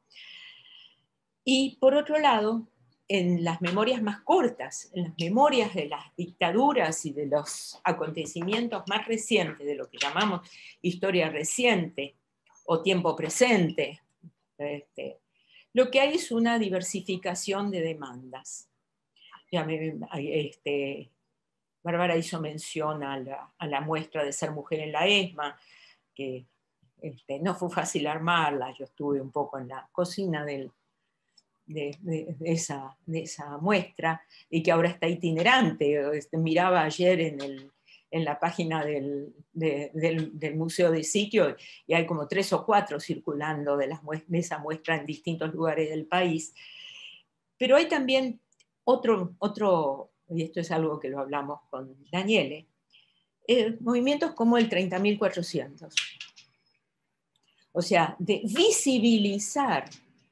Speaker 4: Y por otro lado, en las memorias más cortas, en las memorias de las dictaduras y de los acontecimientos más recientes, de lo que llamamos historia reciente o tiempo presente, este, lo que hay es una diversificación de demandas. Ya me, este, Bárbara hizo mención a la, a la muestra de Ser Mujer en la ESMA, que este, no fue fácil armarla, yo estuve un poco en la cocina del De, de, de, esa, de esa muestra, y que ahora está itinerante. Este, miraba ayer en, el, en la página del, de, del, del Museo de Sitio, y hay como tres o cuatro circulando de, las, de esa muestra en distintos lugares del país. Pero hay también otro, otro, y esto es algo que lo hablamos con Daniele, eh, movimientos como el treinta mil cuatrocientos. O sea, de visibilizar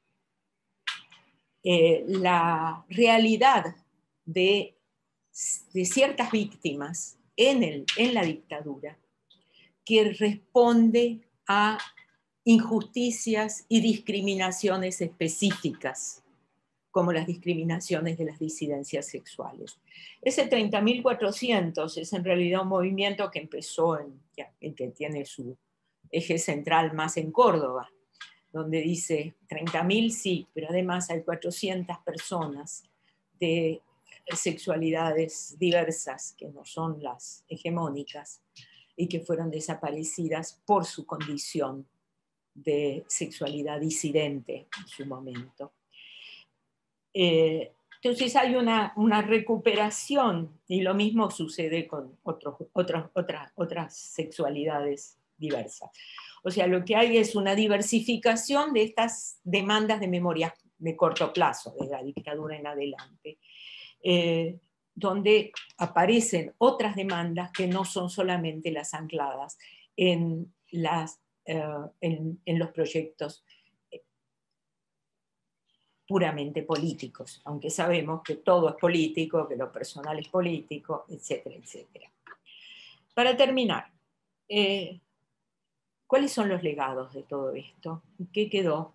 Speaker 4: Eh, la realidad de, de ciertas víctimas en, el, en la dictadura, que responde a injusticias y discriminaciones específicas, como las discriminaciones de las disidencias sexuales. Ese treinta mil cuatrocientos es en realidad un movimiento que empezó, en, ya, en que tiene su eje central más en Córdoba, donde dice treinta mil sí, pero además hay cuatrocientas personas de sexualidades diversas que no son las hegemónicas y que fueron desaparecidas por su condición de sexualidad disidente en su momento. Eh, entonces hay una, una recuperación, y lo mismo sucede con otros, otros, otras, otras sexualidades diversas. O sea, lo que hay es una diversificación de estas demandas de memoria de corto plazo, desde la dictadura en adelante, eh, donde aparecen otras demandas que no son solamente las ancladas en, las, uh, en, en los proyectos puramente políticos, aunque sabemos que todo es político, que lo personal es político, etcétera, etcétera. Para terminar, eh, ¿cuáles son los legados de todo esto? ¿Qué quedó?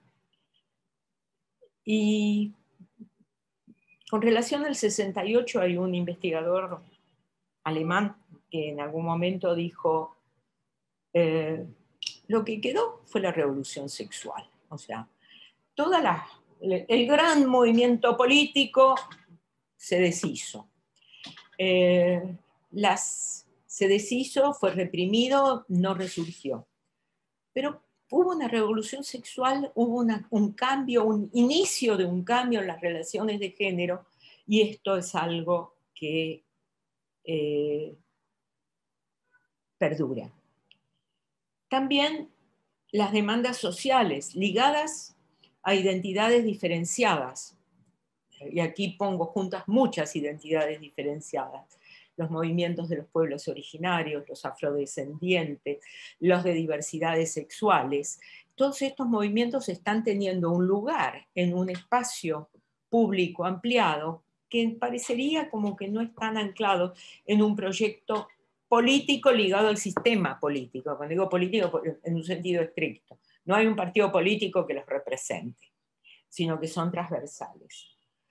Speaker 4: Y con relación al sesenta y ocho hay un investigador alemán que en algún momento dijo, eh, lo que quedó fue la revolución sexual. O sea, toda la, el gran movimiento político se deshizo. Eh, las, se deshizo, fue reprimido, no resurgió. Pero hubo una revolución sexual, hubo una, un cambio, un inicio de un cambio en las relaciones de género, y esto es algo que eh, perdura. También las demandas sociales ligadas a identidades diferenciadas. Y aquí pongo juntas muchas identidades diferenciadas. Los movimientos de los pueblos originarios, los afrodescendientes, los de diversidades sexuales. Todos estos movimientos están teniendo un lugar en un espacio público ampliado que parecería como que no están anclados en un proyecto político ligado al sistema político. Cuando digo político, en un sentido estricto. No hay un partido político que los represente, sino que son transversales.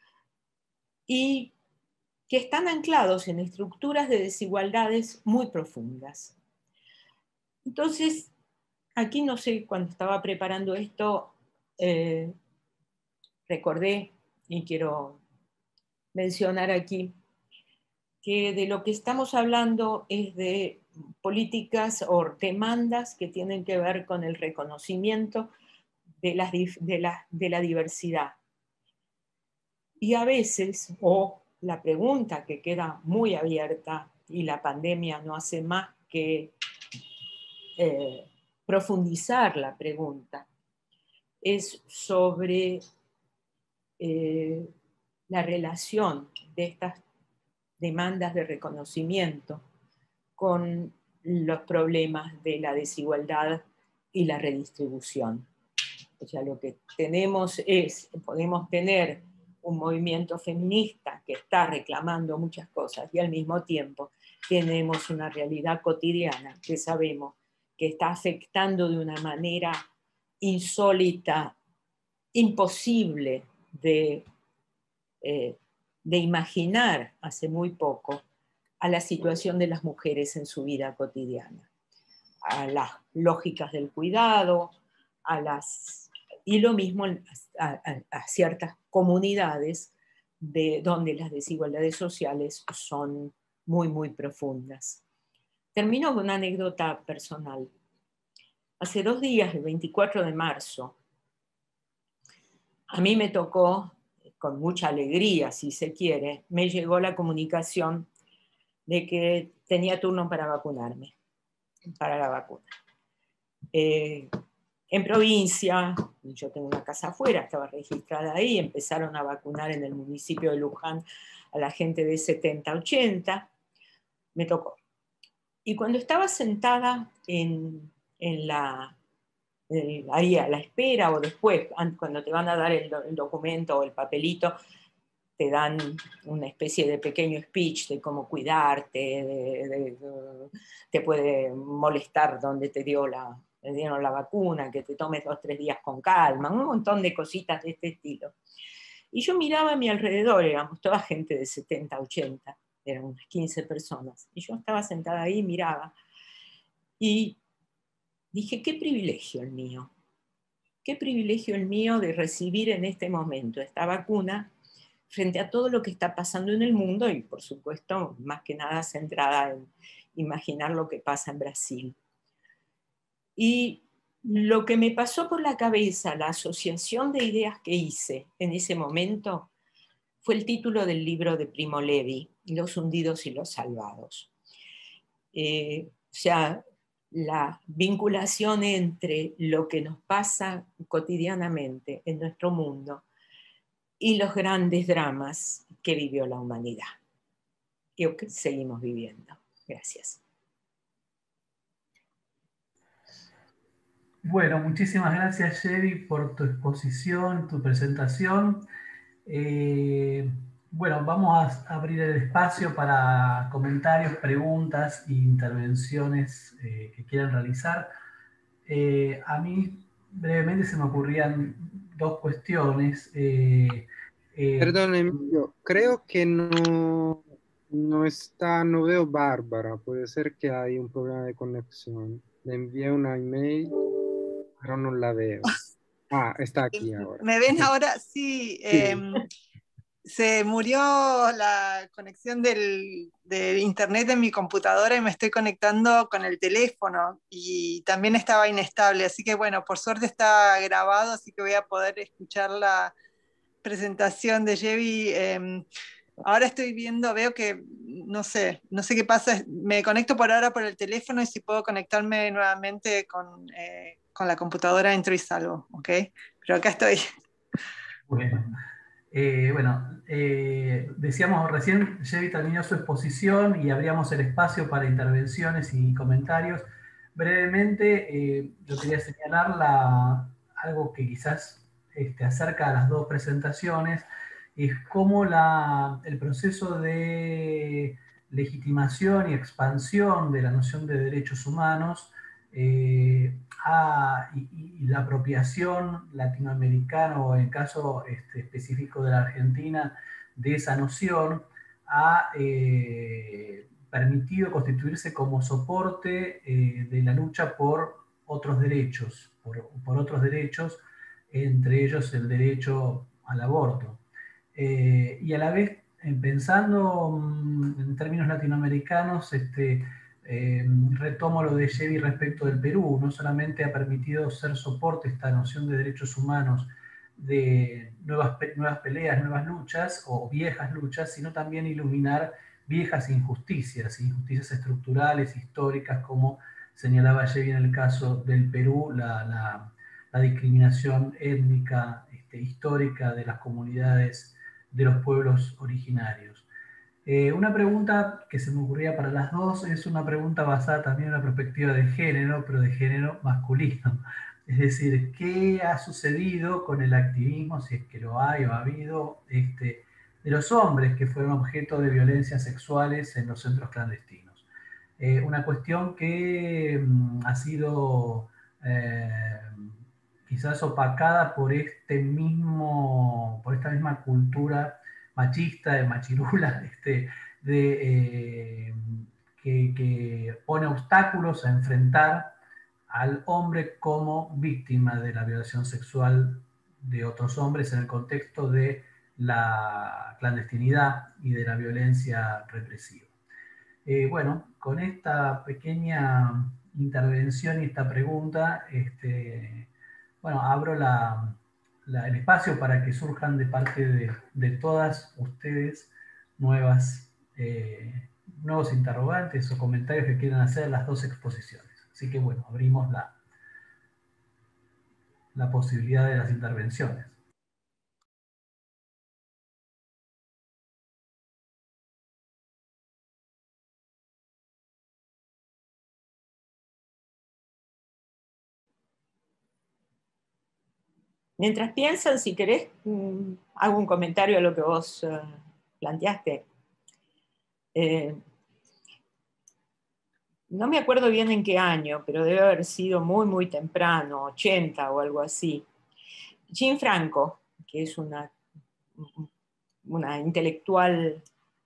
Speaker 4: Y que están anclados en estructuras de desigualdades muy profundas. Entonces, aquí no sé, cuando estaba preparando esto, eh, recordé, y quiero mencionar aquí, que de lo que estamos hablando es de políticas o demandas que tienen que ver con el reconocimiento de la, de la, de la diversidad. Y a veces, o la pregunta que queda muy abierta, y la pandemia no hace más que eh, profundizar la pregunta, es sobre eh, la relación de estas demandas de reconocimiento con los problemas de la desigualdad y la redistribución. O sea, lo que tenemos es, podemos tener un movimiento feminista que está reclamando muchas cosas y al mismo tiempo tenemos una realidad cotidiana que sabemos que está afectando de una manera insólita, imposible de, eh, de imaginar hace muy poco, a la situación de las mujeres en su vida cotidiana, a las lógicas del cuidado, a las, y lo mismo a, a, a ciertas comunidades de, donde las desigualdades sociales son muy, muy profundas. Termino con una anécdota personal. Hace dos días, el veinticuatro de marzo, a mí me tocó, con mucha alegría, si se quiere, me llegó la comunicación de que tenía turno para vacunarme, para la vacuna. Eh, en provincia, yo tengo una casa afuera, estaba registrada ahí, empezaron a vacunar en el municipio de Luján a la gente de setenta a ochenta, me tocó. Y cuando estaba sentada en, en la, en, ahí a la espera o después, cuando te van a dar el, el documento o el papelito, te dan una especie de pequeño speech de cómo cuidarte, de, de, de, te puede molestar donde te, dio la, te dieron la vacuna, que te tomes dos o tres días con calma, un montón de cositas de este estilo. Y yo miraba a mi alrededor, éramos toda gente de setenta, ochenta, eran unas quince personas, y yo estaba sentada ahí y miraba, y dije, qué privilegio el mío, qué privilegio el mío de recibir en este momento esta vacuna, frente a todo lo que está pasando en el mundo y, por supuesto, más que nada centrada en imaginar lo que pasa en Brasil. Y lo que me pasó por la cabeza, la asociación de ideas que hice en ese momento, fue el título del libro de Primo Levi, Los hundidos y los salvados. Eh, o sea, la vinculación entre lo que nos pasa cotidianamente en nuestro mundo y los grandes dramas que vivió la humanidad y que seguimos viviendo. Gracias.
Speaker 2: Bueno, muchísimas gracias, Chevy, por tu exposición, tu presentación. Eh, bueno, vamos a abrir el espacio para comentarios, preguntas e intervenciones eh, que quieran realizar. Eh, a mí brevemente se me ocurrían dos cuestiones. Eh, eh,
Speaker 1: Perdón, Emilio, creo que no, no está, no veo Bárbara. Puede ser que hay un problema de conexión. Le envié una email, pero no la veo. Ah, está aquí ahora.
Speaker 3: ¿Me ven ahora? Sí. Eh, se murió la conexión del, del internet en mi computadora y me estoy conectando con el teléfono y también estaba inestable, así que bueno, por suerte está grabado, así que voy a poder escuchar la presentación de Chevy. Eh, ahora estoy viendo, veo que, no sé, no sé qué pasa, me conecto por ahora por el teléfono y si puedo conectarme nuevamente con, eh, con la computadora entro y salgo, ¿ok? Pero acá estoy.
Speaker 2: Bueno, eh, bueno eh, decíamos recién, Yevi terminó su exposición y abríamos el espacio para intervenciones y comentarios. Brevemente, eh, yo quería señalar la, algo que quizás este, acerca a las dos presentaciones, es cómo la, el proceso de legitimación y expansión de la noción de derechos humanos eh, a, y, y la apropiación latinoamericana, o en el caso este, específico de la Argentina, de esa noción, ha eh, permitido constituirse como soporte eh, de la lucha por otros derechos, por, por otros derechos, entre ellos el derecho al aborto. Eh, y a la vez, pensando mm, en términos latinoamericanos, este, eh, retomo lo de Yevi respecto del Perú. No solamente ha permitido ser soporte esta noción de derechos humanos de nuevas, nuevas peleas, nuevas luchas o viejas luchas, sino también iluminar viejas injusticias, injusticias estructurales, históricas, como señalaba Yevi en el caso del Perú, la, la, la discriminación étnica este, histórica de las comunidades de los pueblos originarios. Eh, una pregunta que se me ocurría para las dos es una pregunta basada también en una perspectiva de género, pero de género masculino. Es decir, ¿qué ha sucedido con el activismo, si es que lo hay o ha habido, este, de los hombres que fueron objeto de violencias sexuales en los centros clandestinos? Eh, una cuestión que mm, ha sido eh, quizás opacada por, este mismo, por esta misma cultura machista, de machirula, este, de, eh, que, que pone obstáculos a enfrentar al hombre como víctima de la violación sexual de otros hombres en el contexto de la clandestinidad y de la violencia represiva. Eh, bueno, con esta pequeña intervención y esta pregunta, este, bueno, abro la, la, el espacio para que surjan de parte de, de todas ustedes nuevas, eh, nuevos interrogantes o comentarios que quieran hacer las dos exposiciones. Así que bueno, abrimos la, la posibilidad de las intervenciones.
Speaker 4: Mientras piensan, si querés, mmm, hago un comentario a lo que vos uh, planteaste. Eh, no me acuerdo bien en qué año, pero debe haber sido muy, muy temprano, ochenta o algo así. Jean Franco, que es una, una intelectual,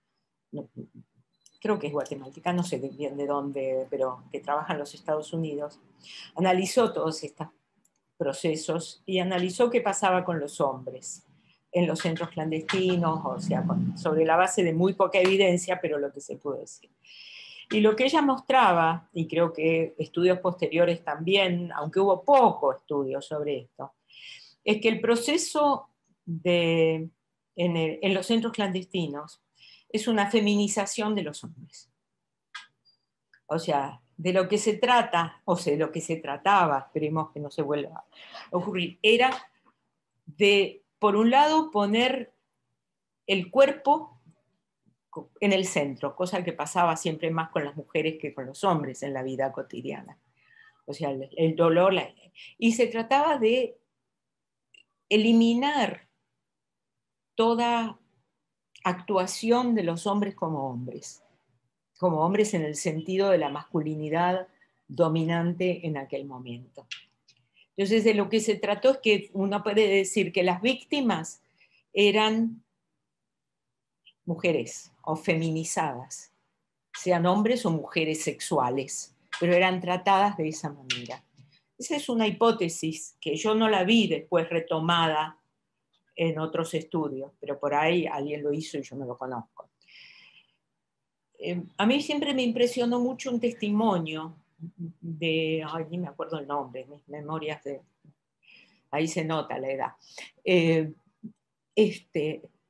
Speaker 4: creo que es guatemalteca, no sé bien de dónde, pero que trabaja en los Estados Unidos, analizó todos estos procesos y analizó qué pasaba con los hombres en los centros clandestinos, o sea, sobre la base de muy poca evidencia, pero lo que se pudo decir. Y lo que ella mostraba, y creo que estudios posteriores también, aunque hubo poco estudio sobre esto, es que el proceso de, en, el, en los centros clandestinos es una feminización de los hombres. O sea, de lo que se trata, o sea, de lo que se trataba, esperemos que no se vuelva a ocurrir, era de, por un lado, poner el cuerpo en el centro, cosa que pasaba siempre más con las mujeres que con los hombres en la vida cotidiana. O sea, el, el dolor, la, y se trataba de eliminar toda actuación de los hombres como hombres, como hombres en el sentido de la masculinidad dominante en aquel momento. Entonces, de lo que se trató es que uno puede decir que las víctimas eran mujeres o feminizadas, sean hombres o mujeres sexuales, pero eran tratadas de esa manera. Esa es una hipótesis que yo no la vi después retomada en otros estudios, pero por ahí alguien lo hizo y yo no lo conozco. Eh, a mí siempre me impresionó mucho un testimonio de, ay, ni me acuerdo el nombre, mis memorias de, ahí se nota la edad, eh, este,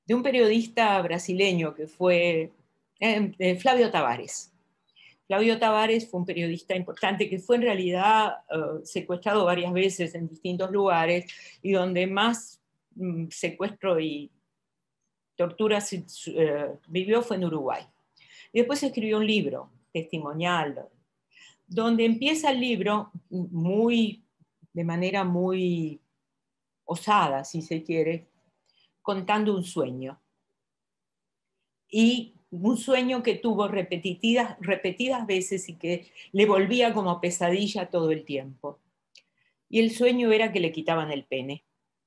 Speaker 4: de un periodista brasileño que fue eh, eh, Flavio Tavares. Flavio Tavares fue un periodista importante que fue en realidad uh, secuestrado varias veces en distintos lugares y donde más um, secuestro y torturas uh, vivió fue en Uruguay. Y después escribió un libro testimonial, donde empieza el libro muy, de manera muy osada, si se quiere, contando un sueño. Y un sueño que tuvo repetidas, repetidas veces y que le volvía como pesadilla todo el tiempo. Y el sueño era que le quitaban el pene.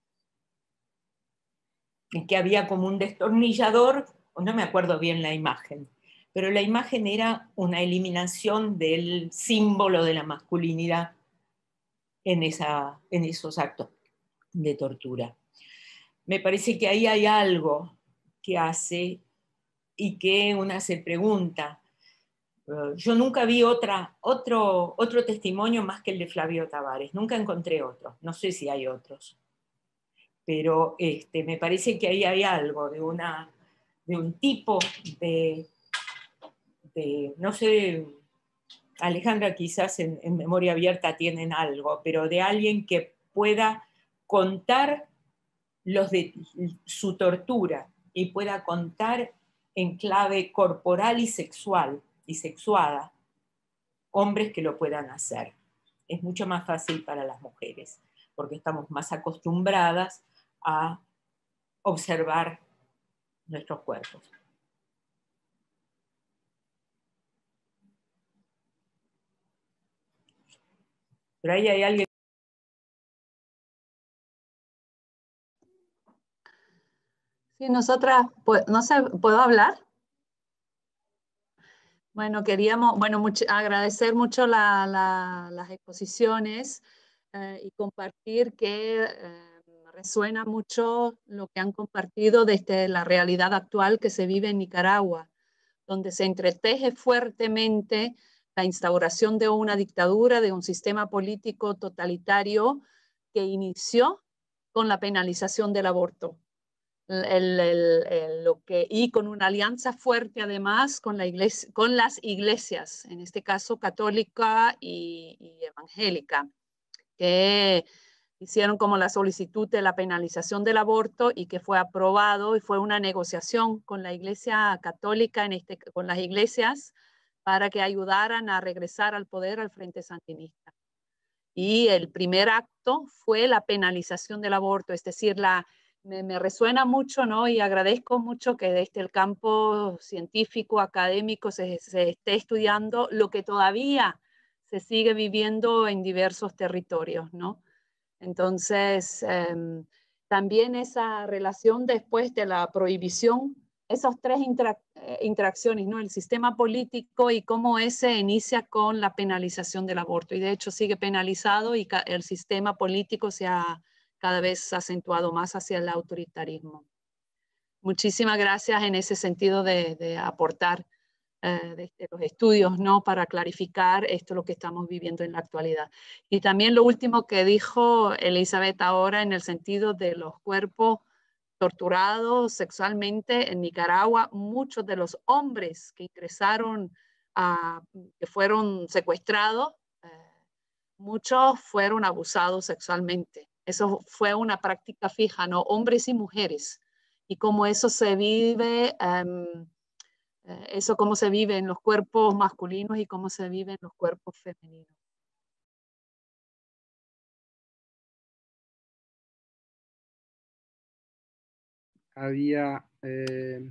Speaker 4: Y que había como un destornillador, no me acuerdo bien la imagen, pero la imagen era una eliminación del símbolo de la masculinidad en, esa, en esos actos de tortura. Me parece que ahí hay algo que hace y que una se pregunta. Uh, yo nunca vi otra, otro, otro testimonio más que el de Flavio Tavares, nunca encontré otro, no sé si hay otros, pero este, me parece que ahí hay algo de, una, de un tipo de, de, no sé, Alejandra quizás en, en Memoria Abierta tienen algo, pero de alguien que pueda contar los de su tortura y pueda contar en clave corporal y sexual y sexuada, hombres que lo puedan hacer. Es mucho más fácil para las mujeres, porque estamos más acostumbradas a observar nuestros cuerpos. Pero ahí hay alguien.
Speaker 5: Sí, nosotras, no sé, ¿puedo hablar? Bueno, queríamos, bueno, mucho, agradecer mucho la, la, las exposiciones eh, y compartir que eh, resuena mucho lo que han compartido desde la realidad actual que se vive en Nicaragua, donde se entreteje fuertemente la instauración de una dictadura, de un sistema político totalitario que inició con la penalización del aborto. El, el, el, lo que, y con una alianza fuerte además con, la iglesia, con las iglesias, en este caso católica y, y evangélica, que hicieron como la solicitud de la penalización del aborto y que fue aprobado y fue una negociación con la iglesia católica, en este, con las iglesias, para que ayudaran a regresar al poder al Frente Sandinista. Y el primer acto fue la penalización del aborto, es decir, la Me, me resuena mucho, ¿no? Y agradezco mucho que desde el campo científico, académico, se, se esté estudiando lo que todavía se sigue viviendo en diversos territorios, ¿no? Entonces, eh, también esa relación después de la prohibición, esas tres interac interacciones, ¿no? El sistema político y cómo ese inicia con la penalización del aborto. Y de hecho sigue penalizado y el sistema político se ha cada vez acentuado más hacia el autoritarismo. Muchísimas gracias en ese sentido de, de aportar eh, de, de los estudios, ¿no? Para clarificar esto lo que estamos viviendo en la actualidad. Y también lo último que dijo Elizabeth ahora en el sentido de los cuerpos torturados sexualmente en Nicaragua, muchos de los hombres que ingresaron, a, que fueron secuestrados, eh, muchos fueron abusados sexualmente. Eso fue una práctica fija, ¿no? Hombres y mujeres. Y cómo eso se vive, um, eso cómo se vive en los cuerpos masculinos y cómo se vive en los cuerpos femeninos.
Speaker 1: Había eh,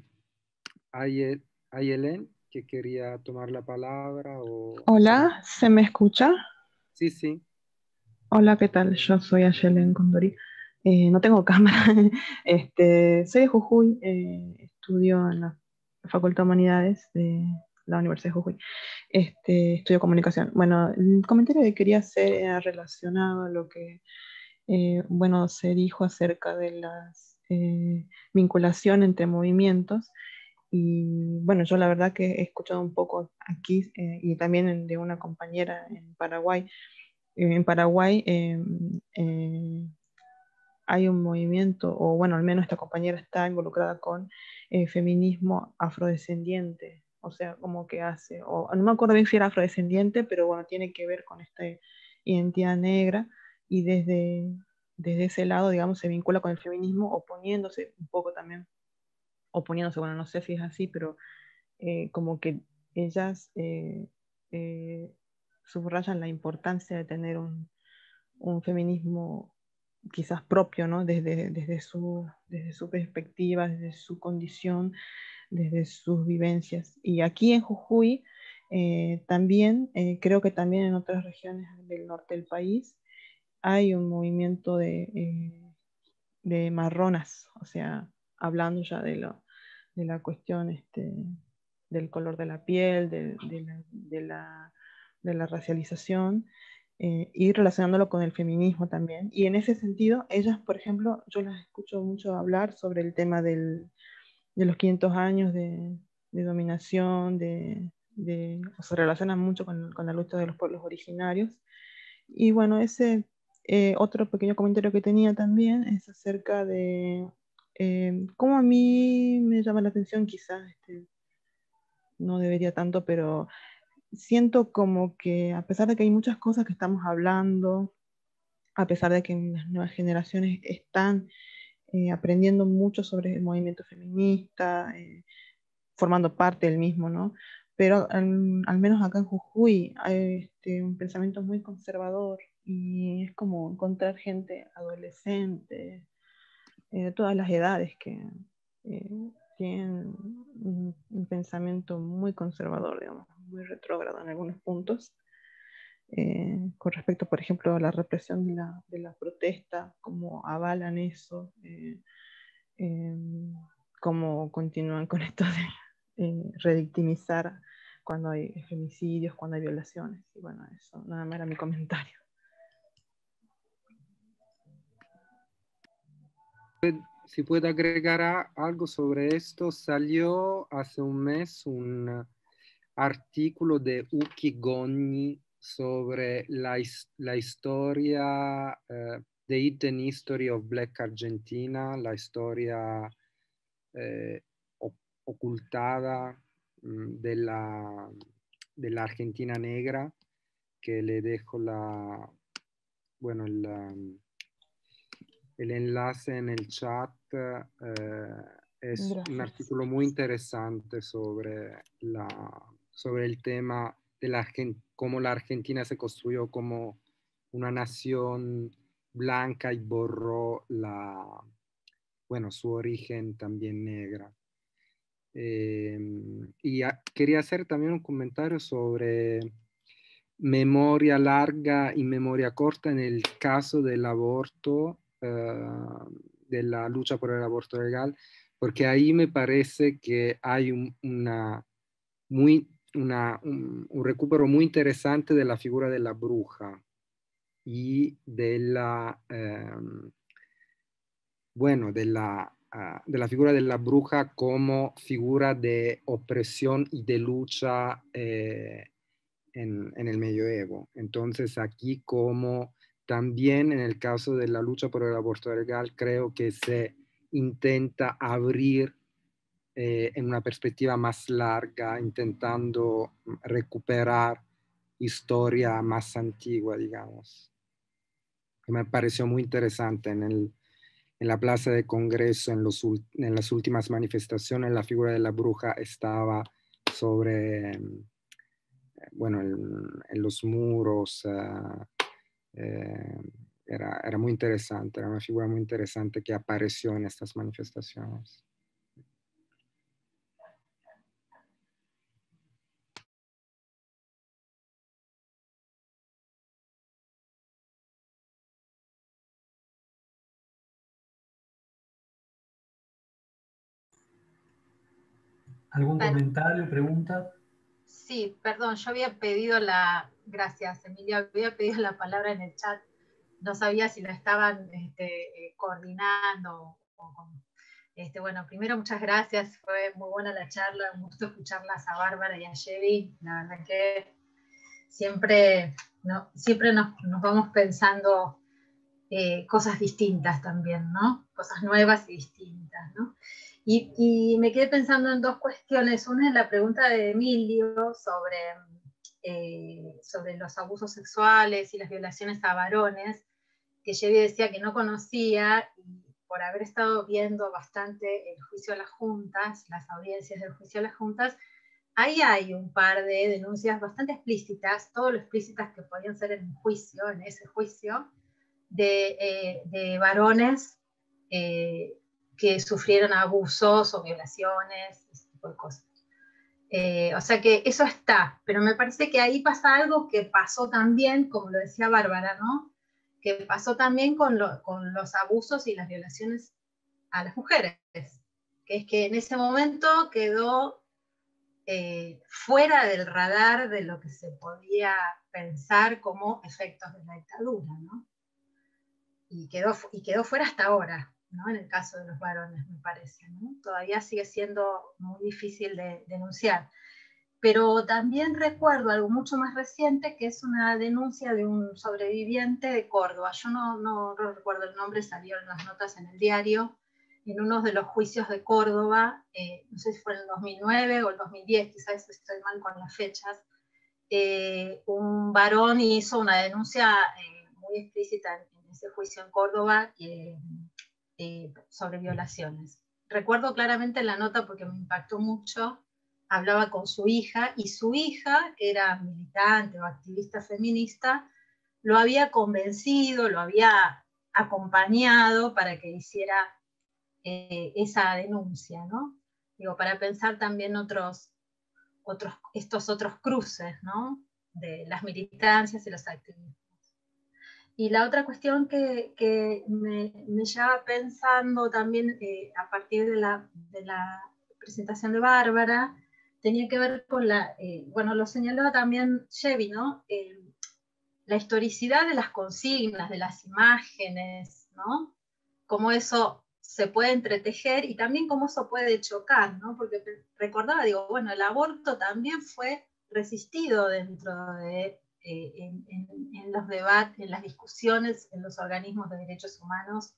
Speaker 1: Ayelen que quería tomar la palabra. O
Speaker 6: Hola, ¿se me escucha?
Speaker 1: Sí, sí.
Speaker 6: Hola, ¿qué tal? Yo soy Ayelen Condori. Eh, no tengo cámara. Este, soy de Jujuy, eh, estudio en la Facultad de Humanidades de la Universidad de Jujuy. Este, estudio comunicación. Bueno, el comentario que quería hacer era relacionado a lo que eh, bueno, se dijo acerca de la eh, vinculación entre movimientos. Y bueno, yo la verdad que he escuchado un poco aquí eh, y también de una compañera en Paraguay. En Paraguay eh, eh, hay un movimiento, o bueno, al menos esta compañera está involucrada con eh, feminismo afrodescendiente, o sea, como que hace, o no me acuerdo bien si era afrodescendiente, pero bueno, tiene que ver con esta identidad negra, y desde, desde ese lado, digamos, se vincula con el feminismo, oponiéndose un poco también, oponiéndose, bueno, no sé si es así, pero eh, como que ellas eh, eh, subrayan la importancia de tener un, un feminismo quizás propio, ¿no? Desde, desde, su, desde su perspectiva, desde su condición, desde sus vivencias. Y aquí en Jujuy, eh, también, eh, creo que también en otras regiones del norte del país, hay un movimiento de, eh, de marronas, o sea, hablando ya de, lo, de la cuestión este, del color de la piel, de, de, la, de, la, de la racialización, eh, y relacionándolo con el feminismo también. Y en ese sentido, ellas, por ejemplo, yo las escucho mucho hablar sobre el tema del, de los quinientos años de, de dominación, de, de, o se relacionan mucho con, con la lucha de los pueblos originarios. Y bueno, ese eh, otro pequeño comentario que tenía también es acerca de eh, cómo a mí me llama la atención, quizás este, no debería tanto, pero siento como que a pesar de que hay muchas cosas que estamos hablando, a pesar de que las nuevas generaciones están eh, aprendiendo mucho sobre el movimiento feminista, eh, formando parte del mismo, ¿no? Pero al, al menos acá en Jujuy hay este, un pensamiento muy conservador, y es como encontrar gente adolescente, eh, de todas las edades, que eh, tienen un, un pensamiento muy conservador, digamos, muy retrógrado en algunos puntos, eh, con respecto, por ejemplo, a la represión de la, de la protesta, cómo avalan eso, eh, eh, cómo continúan con esto de eh, revictimizar cuando hay femicidios, cuando hay violaciones. Y bueno, eso nada más era mi comentario.
Speaker 1: Si puedo agregar a- algo sobre esto, salió hace un mes un artículo de Uki Gogni sobre la, his- la historia, eh, The Hidden History of Black Argentina, la historia eh, o- ocultada mm, de la, de la Argentina negra, que le dejo la, bueno, el, um, el enlace en el chat. eh, es un
Speaker 6: Gracias.
Speaker 1: artículo muy interesante sobre, la, sobre el tema de la Argen- cómo la Argentina se construyó como una nación blanca y borró la, bueno, su origen también negra. Eh, y a- quería hacer también un comentario sobre memoria larga y memoria corta en el caso del aborto, eh, de la lucha por el aborto legal, porque ahí me parece que hay un, una, muy, una, un, un recupero muy interesante de la figura de la bruja y de la, eh, bueno, de la, uh, de la figura de la bruja como figura de opresión y de lucha eh, en, en, el medioevo. Entonces aquí como también en el caso de la lucha por el aborto legal, creo que se intenta abrir eh, en una perspectiva más larga, intentando recuperar historia más antigua, digamos. Que me pareció muy interesante en el en la plaza de Congreso, en, los, en las últimas manifestaciones, la figura de la bruja estaba sobre, bueno, en, en los muros. Uh, eh, era, era muy interesante, era una figura muy interesante que apareció en estas manifestaciones.
Speaker 2: ¿Algún comentario, pregunta?
Speaker 7: Sí, perdón, yo había pedido la, gracias Emilia, había pedido la palabra en el chat, no sabía si la estaban este, eh, coordinando. O, este, bueno, primero muchas gracias, fue muy buena la charla, un gusto escucharlas a Bárbara y a Chevy, la verdad que siempre, no, siempre nos, nos vamos pensando eh, cosas distintas también, ¿no? Cosas nuevas y distintas, ¿no? Y, y me quedé pensando en dos cuestiones. Una es la pregunta de Emilio sobre, eh, sobre los abusos sexuales y las violaciones a varones, que Chevy decía que no conocía, y por haber estado viendo bastante el juicio a las juntas, las audiencias del juicio a las juntas, ahí hay un par de denuncias bastante explícitas, todo lo explícitas que podían ser en un juicio, en ese juicio, de, eh, de varones eh, que sufrieron abusos o violaciones, ese tipo de cosas. Eh, o sea que eso está, pero me parece que ahí pasa algo que pasó también, como lo decía Bárbara, ¿no? Que pasó también con, lo, con los abusos y las violaciones a las mujeres, que es que en ese momento quedó eh, fuera del radar de lo que se podía pensar como efectos de la dictadura, ¿no? Y quedó, y quedó fuera hasta ahora, ¿no? En el caso de los varones, me parece, ¿no? Todavía sigue siendo muy difícil de denunciar. Pero también recuerdo algo mucho más reciente, que es una denuncia de un sobreviviente de Córdoba. Yo no, no, no recuerdo el nombre, salió en las notas en el diario, en uno de los juicios de Córdoba, eh, no sé si fue en el dos mil nueve o el dos mil diez, quizás estoy mal con las fechas, eh, un varón hizo una denuncia eh, muy explícita en, en ese juicio en Córdoba eh, eh, sobre violaciones. Recuerdo claramente la nota porque me impactó mucho. Hablaba con su hija, y su hija, que era militante o activista feminista, lo había convencido, lo había acompañado para que hiciera eh, esa denuncia, ¿no? Digo, para pensar también otros, otros, estos otros cruces, ¿no? De las militancias y los activistas. Y la otra cuestión que, que me, me lleva pensando también eh, a partir de la, de la presentación de Bárbara, tenía que ver con la, eh, bueno, lo señalaba también Chevy, ¿no? Eh, la historicidad de las consignas, de las imágenes, ¿no? Cómo eso se puede entretejer y también cómo eso puede chocar, ¿no? Porque recordaba, digo, bueno, el aborto también fue resistido dentro de, eh, en, en, en los debates, en las discusiones, en los organismos de derechos humanos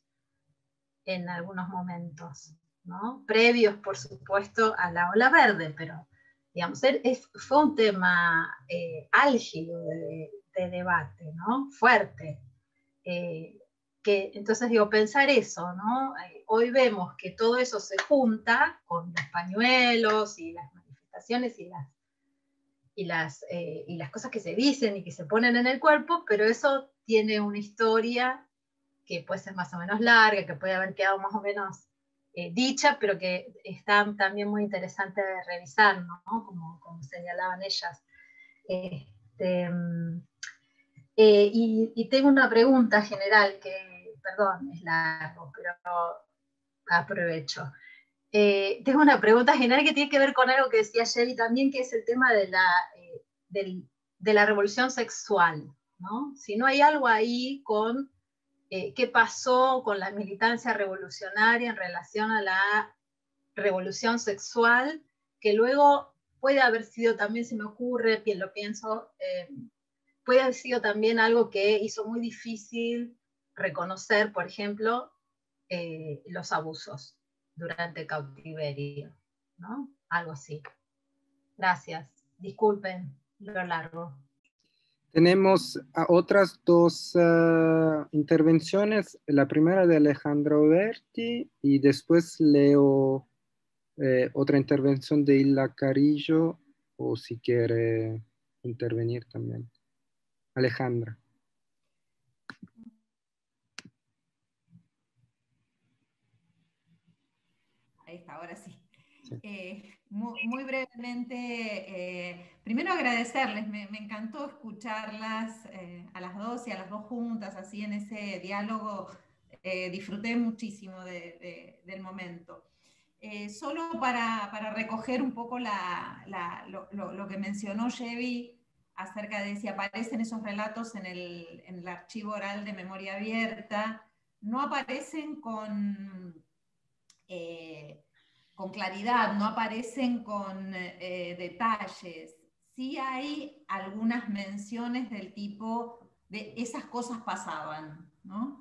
Speaker 7: en algunos momentos, ¿no? Previos, por supuesto, a la ola verde, pero digamos, es, fue un tema eh, álgido de, de debate, ¿no? Fuerte. Eh, que, entonces, digo, pensar eso, ¿no? Eh, hoy vemos que todo eso se junta con los pañuelos y las manifestaciones y las, y las, eh, y las cosas que se dicen y que se ponen en el cuerpo, pero eso tiene una historia que puede ser más o menos larga, que puede haber quedado más o menos eh, dicha, pero que está también muy interesante de revisar, ¿no? Como, como señalaban ellas. Este, eh, y, y tengo una pregunta general que, perdón, es largo, pero aprovecho. Eh, tengo una pregunta general que tiene que ver con algo que decía Chevy también, que es el tema de la, eh, del, de la revolución sexual, ¿no? Si no hay algo ahí con Eh, qué pasó con la militancia revolucionaria en relación a la revolución sexual, que luego puede haber sido también, se me ocurre, lo pienso, eh, puede haber sido también algo que hizo muy difícil reconocer, por ejemplo, eh, los abusos durante el cautiverio, ¿no? Algo así. Gracias. Disculpen lo largo.
Speaker 1: Tenemos otras dos uh, intervenciones, la primera de Alejandro Berti y después leo eh, otra intervención de Hilda Carillo, o si quiere intervenir también. Alejandra.
Speaker 8: Ahí está, ahora sí. Sí. Eh, muy, muy brevemente, eh, primero agradecerles, me, me encantó escucharlas eh, a las dos y a las dos juntas, así en ese diálogo, eh, disfruté muchísimo de, de, del momento. Eh, solo para, para recoger un poco la, la, lo, lo, lo que mencionó Chevy acerca de si aparecen esos relatos en el, en el archivo oral de memoria abierta, no aparecen con... Eh, con claridad, no aparecen con eh, detalles. Sí hay algunas menciones del tipo de esas cosas pasaban, ¿no?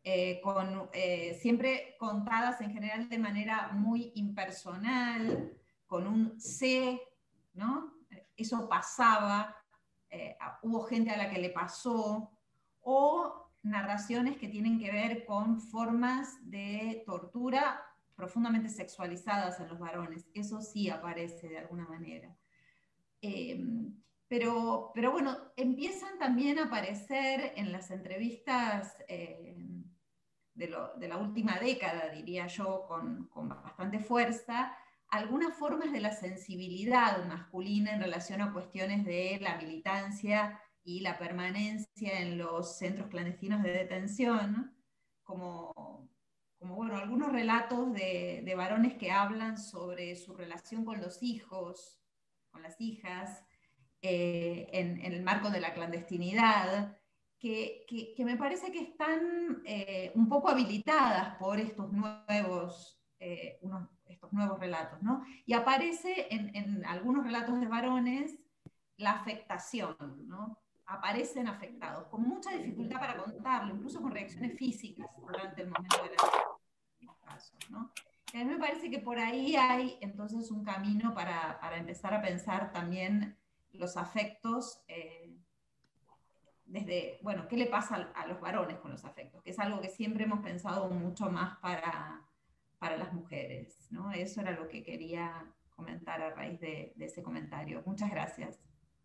Speaker 8: eh, con, eh, siempre contadas en general de manera muy impersonal, con un sé, ¿no? Eso pasaba, eh, hubo gente a la que le pasó, o narraciones que tienen que ver con formas de tortura profundamente sexualizadas en los varones. Eso sí aparece de alguna manera. Eh, pero, pero bueno, empiezan también a aparecer en las entrevistas eh, de, lo, de la última década, diría yo, con, con bastante fuerza, algunas formas de la sensibilidad masculina en relación a cuestiones de la militancia y la permanencia en los centros clandestinos de detención, como, como bueno, algunos relatos de, de varones que hablan sobre su relación con los hijos, con las hijas, eh, en, en el marco de la clandestinidad, que, que, que me parece que están eh, un poco habilitadas por estos nuevos, eh, unos, estos nuevos relatos, ¿no? Y aparece en, en algunos relatos de varones la afectación, ¿no? Aparecen afectados, con mucha dificultad para contarlo, incluso con reacciones físicas durante el momento de los casos, ¿no? Y a mí me parece que por ahí hay entonces un camino para, para empezar a pensar también los afectos, eh, desde, bueno, ¿qué le pasa a, a los varones con los afectos? Que es algo que siempre hemos pensado mucho más para, para las mujeres, ¿no? Eso era lo que quería comentar a raíz de, de ese comentario. Muchas gracias.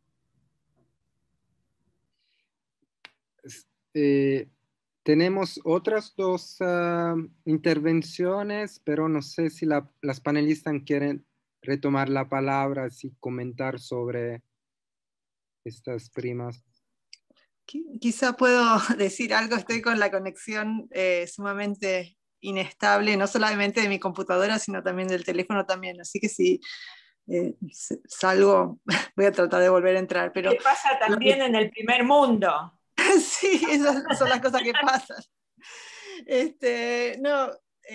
Speaker 1: Eh, tenemos otras dos uh, intervenciones, pero no sé si la, las panelistas quieren retomar la palabra y comentar sobre estas primas.
Speaker 3: Quizá puedo decir algo, estoy con la conexión eh, sumamente inestable, no solamente de mi computadora, sino también del teléfono también, así que si eh, salgo, voy a tratar de volver a entrar. Pero
Speaker 4: ¿qué pasa también
Speaker 3: que...
Speaker 4: en el primer mundo?
Speaker 3: Sí, esas son las cosas que pasan. Este, no,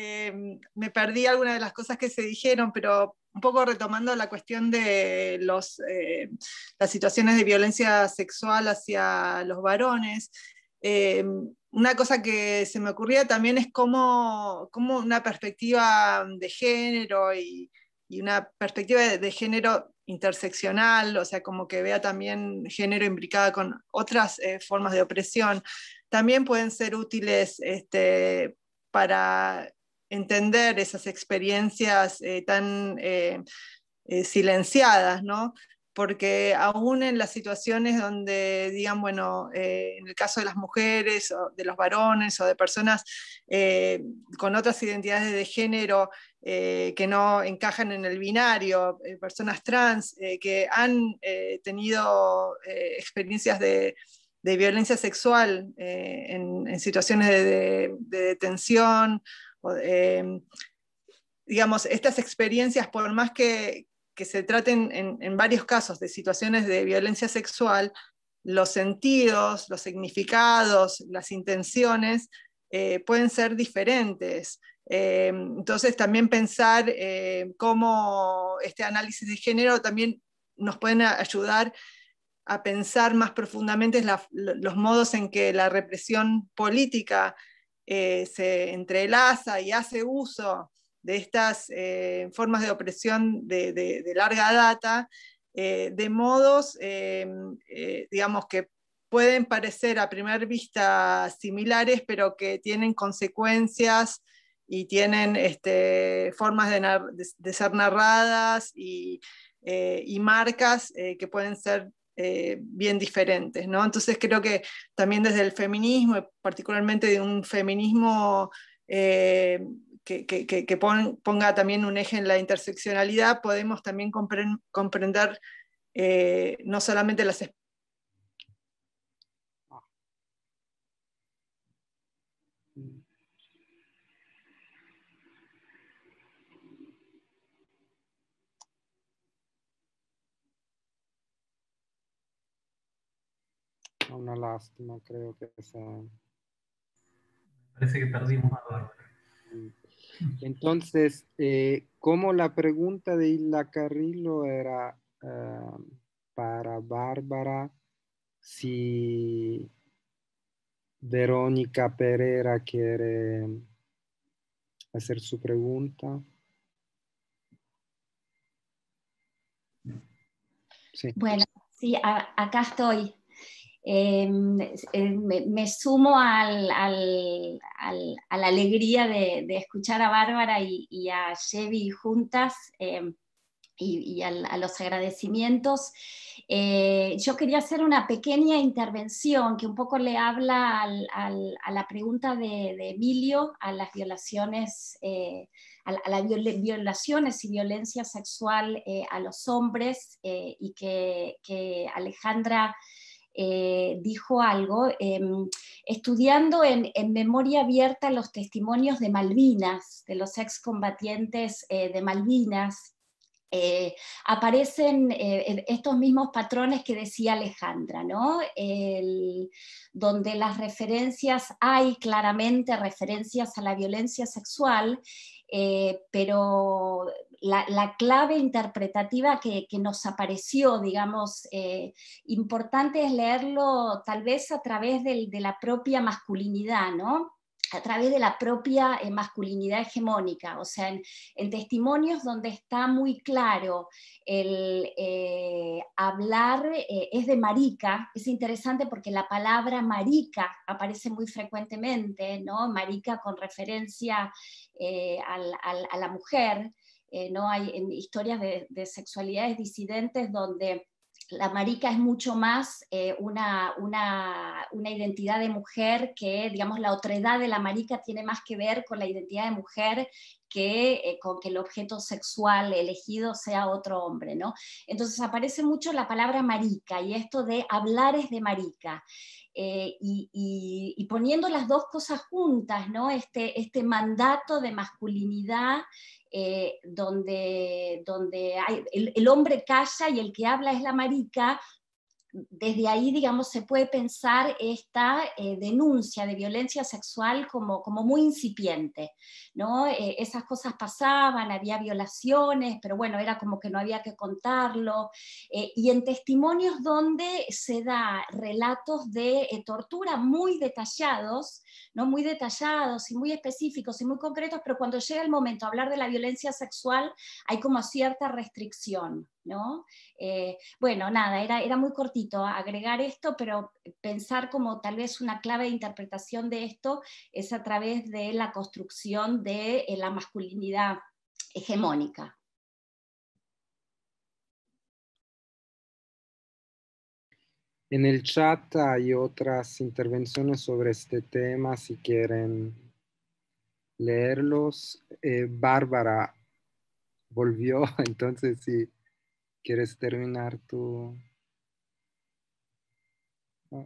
Speaker 3: eh, me perdí algunas de las cosas que se dijeron, pero un poco retomando la cuestión de los, eh, las situaciones de violencia sexual hacia los varones, eh, una cosa que se me ocurría también es cómo, cómo una perspectiva de género y, y una perspectiva de, de género interseccional, o sea, como que vea también género implicada con otras eh, formas de opresión, también pueden ser útiles este, para entender esas experiencias eh, tan eh, eh, silenciadas, ¿no? Porque aún en las situaciones donde digan, bueno, eh, en el caso de las mujeres o de los varones o de personas eh, con otras identidades de género eh, que no encajan en el binario, eh, personas trans eh, que han eh, tenido eh, experiencias de, de violencia sexual eh, en, en, situaciones de, de, de detención, o, eh, digamos, estas experiencias, por más que, que se traten en, en varios casos de situaciones de violencia sexual, los sentidos, los significados, las intenciones eh, pueden ser diferentes. Eh, entonces también pensar eh, cómo este análisis de género también nos pueden ayudar a pensar más profundamente la, los modos en que la represión política eh, se entrelaza y hace uso de estas eh, formas de opresión de, de, de larga data, eh, de modos, eh, eh, digamos, que pueden parecer a primera vista similares, pero que tienen consecuencias y tienen este, formas de, de, de ser narradas y, eh, y marcas eh, que pueden ser eh, bien diferentes, ¿no? Entonces creo que también desde el feminismo, particularmente de un feminismo eh, que, que, que ponga también un eje en la interseccionalidad, podemos también compre- comprender eh, no solamente las
Speaker 1: Una lástima, creo que esa...
Speaker 2: Parece que perdimos a Bárbara.
Speaker 1: Entonces, eh, como la pregunta de Hilda Carrillo era uh, para Bárbara, si Verónica Pereira quiere hacer su pregunta. Sí.
Speaker 9: Bueno, sí, a, acá estoy. Eh, eh, me, me sumo al, al, al, a la alegría de, de escuchar a Bárbara y, y a Chevy juntas, eh, y, y al, a los agradecimientos. Eh, yo quería hacer una pequeña intervención que un poco le habla al, al, a la pregunta de, de Emilio, a las violaciones, eh, a, a las violaciones y violencia sexual eh, a los hombres, eh, y que, que Alejandra Eh, dijo algo, eh, estudiando en, en memoria abierta los testimonios de Malvinas, de los excombatientes eh, de Malvinas, eh, aparecen eh, estos mismos patrones que decía Alejandra, ¿no? El, donde las referencias, hay claramente referencias a la violencia sexual, eh, pero la, la clave interpretativa que, que nos apareció, digamos, eh, importante es leerlo tal vez a través del, de la propia masculinidad, ¿no? A través de la propia eh, masculinidad hegemónica, o sea, en, en testimonios donde está muy claro el eh, hablar, eh, es de marica. Es interesante porque la palabra marica aparece muy frecuentemente, ¿no? Marica con referencia eh, al, al, a la mujer, eh, ¿no? Hay en historias de, de sexualidades disidentes donde la marica es mucho más eh, una, una, una identidad de mujer que, digamos, la otredad de la marica tiene más que ver con la identidad de mujer que eh, con que el objeto sexual elegido sea otro hombre, ¿no? Entonces aparece mucho la palabra marica y esto de hablar es de marica. Eh, y, y, y poniendo las dos cosas juntas, ¿no? Este, este mandato de masculinidad Eh, donde, donde hay, el, el hombre calla y el que habla es la marica. Desde ahí, digamos, se puede pensar esta eh, denuncia de violencia sexual como, como muy incipiente, ¿no? Eh, esas cosas pasaban, había violaciones, pero bueno, era como que no había que contarlo. Eh, y en testimonios donde se da relatos de eh, tortura muy detallados, ¿no? Muy detallados y muy específicos y muy concretos, pero cuando llega el momento de hablar de la violencia sexual hay como cierta restricción, ¿no? Eh, bueno, nada, era, era muy cortito agregar esto, pero pensar como tal vez una clave de interpretación de esto es a través de la construcción de eh, la masculinidad hegemónica.
Speaker 1: En el chat hay otras intervenciones sobre este tema, si quieren leerlos. Eh, Bárbara volvió, entonces si quieres terminar tu... Oh.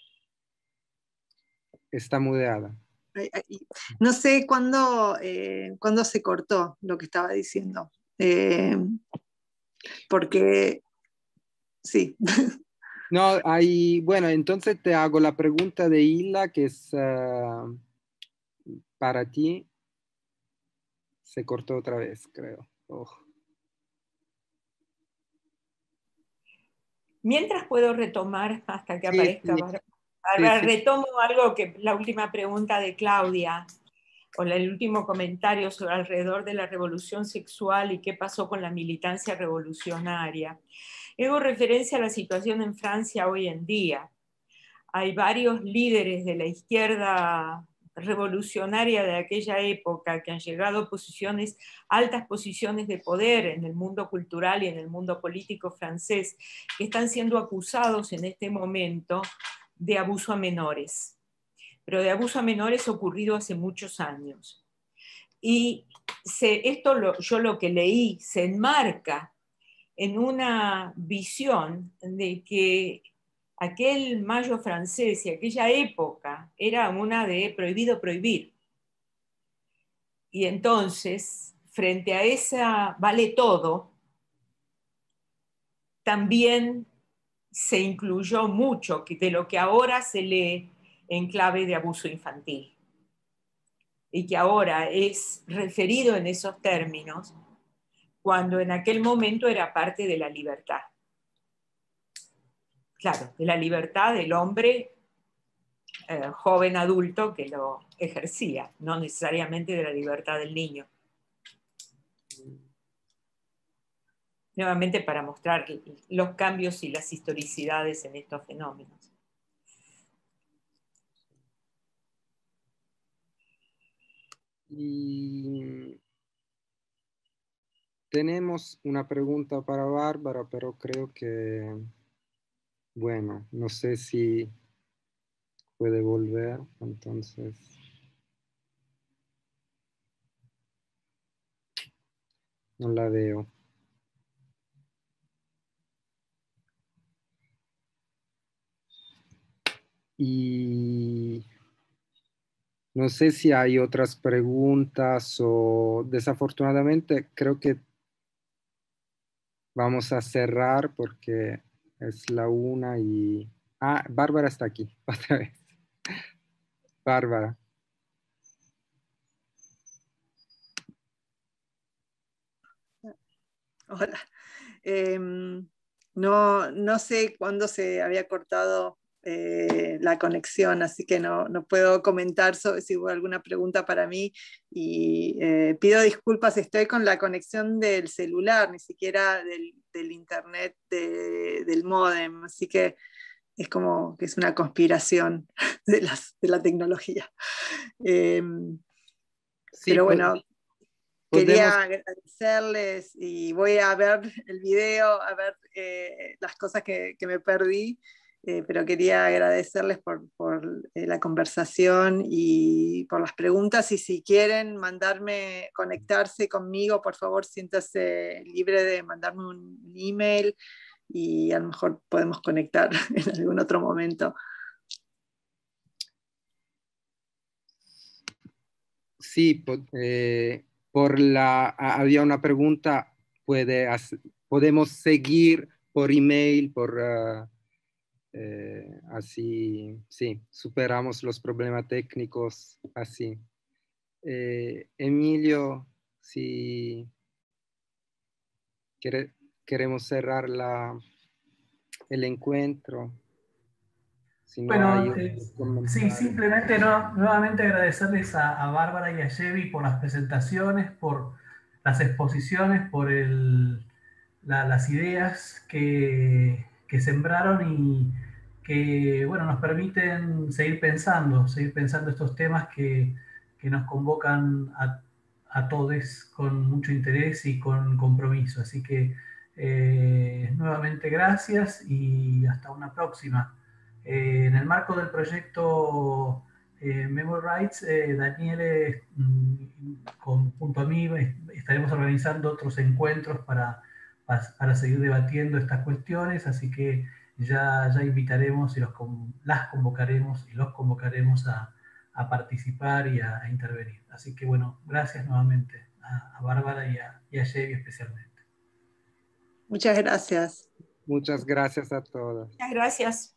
Speaker 1: Está muteada.
Speaker 3: No sé cuándo, eh, cuándo se cortó lo que estaba diciendo, eh, porque sí.
Speaker 1: No, hay, bueno, entonces te hago la pregunta de Hila, que es uh, para ti. Se cortó otra vez, creo. Oh.
Speaker 4: Mientras puedo retomar hasta que
Speaker 1: Sí,
Speaker 4: aparezca.
Speaker 1: sí.
Speaker 4: Bárbara.
Speaker 1: Sí, sí.
Speaker 4: Retomo algo que la última pregunta de Claudia, o el último comentario sobre alrededor de la revolución sexual y qué pasó con la militancia revolucionaria. Hago referencia a la situación en Francia hoy en día. Hay varios líderes de la izquierda revolucionaria de aquella época que han llegado a posiciones, altas posiciones de poder en el mundo cultural y en el mundo político francés, que están siendo acusados en este momento de abuso a menores, pero de abuso a menores ocurrido hace muchos años. Y se, esto lo, yo lo que leí se enmarca en una visión de que aquel mayo francés y aquella época era una de prohibido prohibir. Y entonces, frente a esa vale todo, también se incluyó mucho de lo que ahora se lee en clave de abuso infantil. Y que ahora es referido en esos términos, cuando en aquel momento era parte de la libertad. Claro, de la libertad del hombre eh, joven adulto que lo ejercía, no necesariamente de la libertad del niño. Nuevamente para mostrar los cambios y las historicidades en estos fenómenos.
Speaker 1: Y tenemos una pregunta para Bárbara, pero creo que, bueno, no sé si puede volver, entonces. No la veo. Y no sé si hay otras preguntas o desafortunadamente creo que vamos a cerrar porque es la una y... Ah, Bárbara está aquí, otra vez. Bárbara.
Speaker 3: Hola. Eh, no, no sé cuándo se había cortado eh, la conexión, así que no, no puedo comentar sobre si hubo alguna pregunta para mí. Y eh, pido disculpas, estoy con la conexión del celular, ni siquiera del, del internet de, del módem, así que es como que es una conspiración de, las, de la tecnología. Eh,
Speaker 1: sí,
Speaker 3: pero bueno... Quería
Speaker 1: podemos...
Speaker 3: agradecerles y voy a ver el video, a ver eh, las cosas que, que me perdí, eh, pero quería agradecerles por, por eh, la conversación y por las preguntas, y si quieren mandarme, conectarse conmigo, por favor siéntase libre de mandarme un email y a lo mejor podemos conectar en algún otro momento.
Speaker 1: Sí, eh, por la, había una pregunta, puede hacer, podemos seguir por email, por uh, eh, así, sí, superamos los problemas técnicos así. Eh, Emilio, si quiere, queremos cerrar la, el encuentro, si no hay
Speaker 2: Bueno,
Speaker 1: otros
Speaker 2: eh, sí,
Speaker 1: comentarios.
Speaker 2: simplemente no, nuevamente agradecerles a, a Bárbara y a Chevy por las presentaciones, por las exposiciones, por el, la, las ideas que, que sembraron y que bueno, nos permiten seguir pensando, seguir pensando estos temas que, que nos convocan a, a todos con mucho interés y con compromiso. Así que eh, nuevamente gracias y hasta una próxima. Eh, en el marco del proyecto eh, Memory Rights, eh, Daniele, mm, con, junto a mí, estaremos organizando otros encuentros para, para, para seguir debatiendo estas cuestiones, así que ya, ya invitaremos y los, las convocaremos y los convocaremos a, a participar y a, a intervenir. Así que bueno, gracias nuevamente a, a Bárbara y a, y a Chevy especialmente.
Speaker 3: Muchas gracias.
Speaker 1: Muchas gracias a todos.
Speaker 4: Muchas gracias.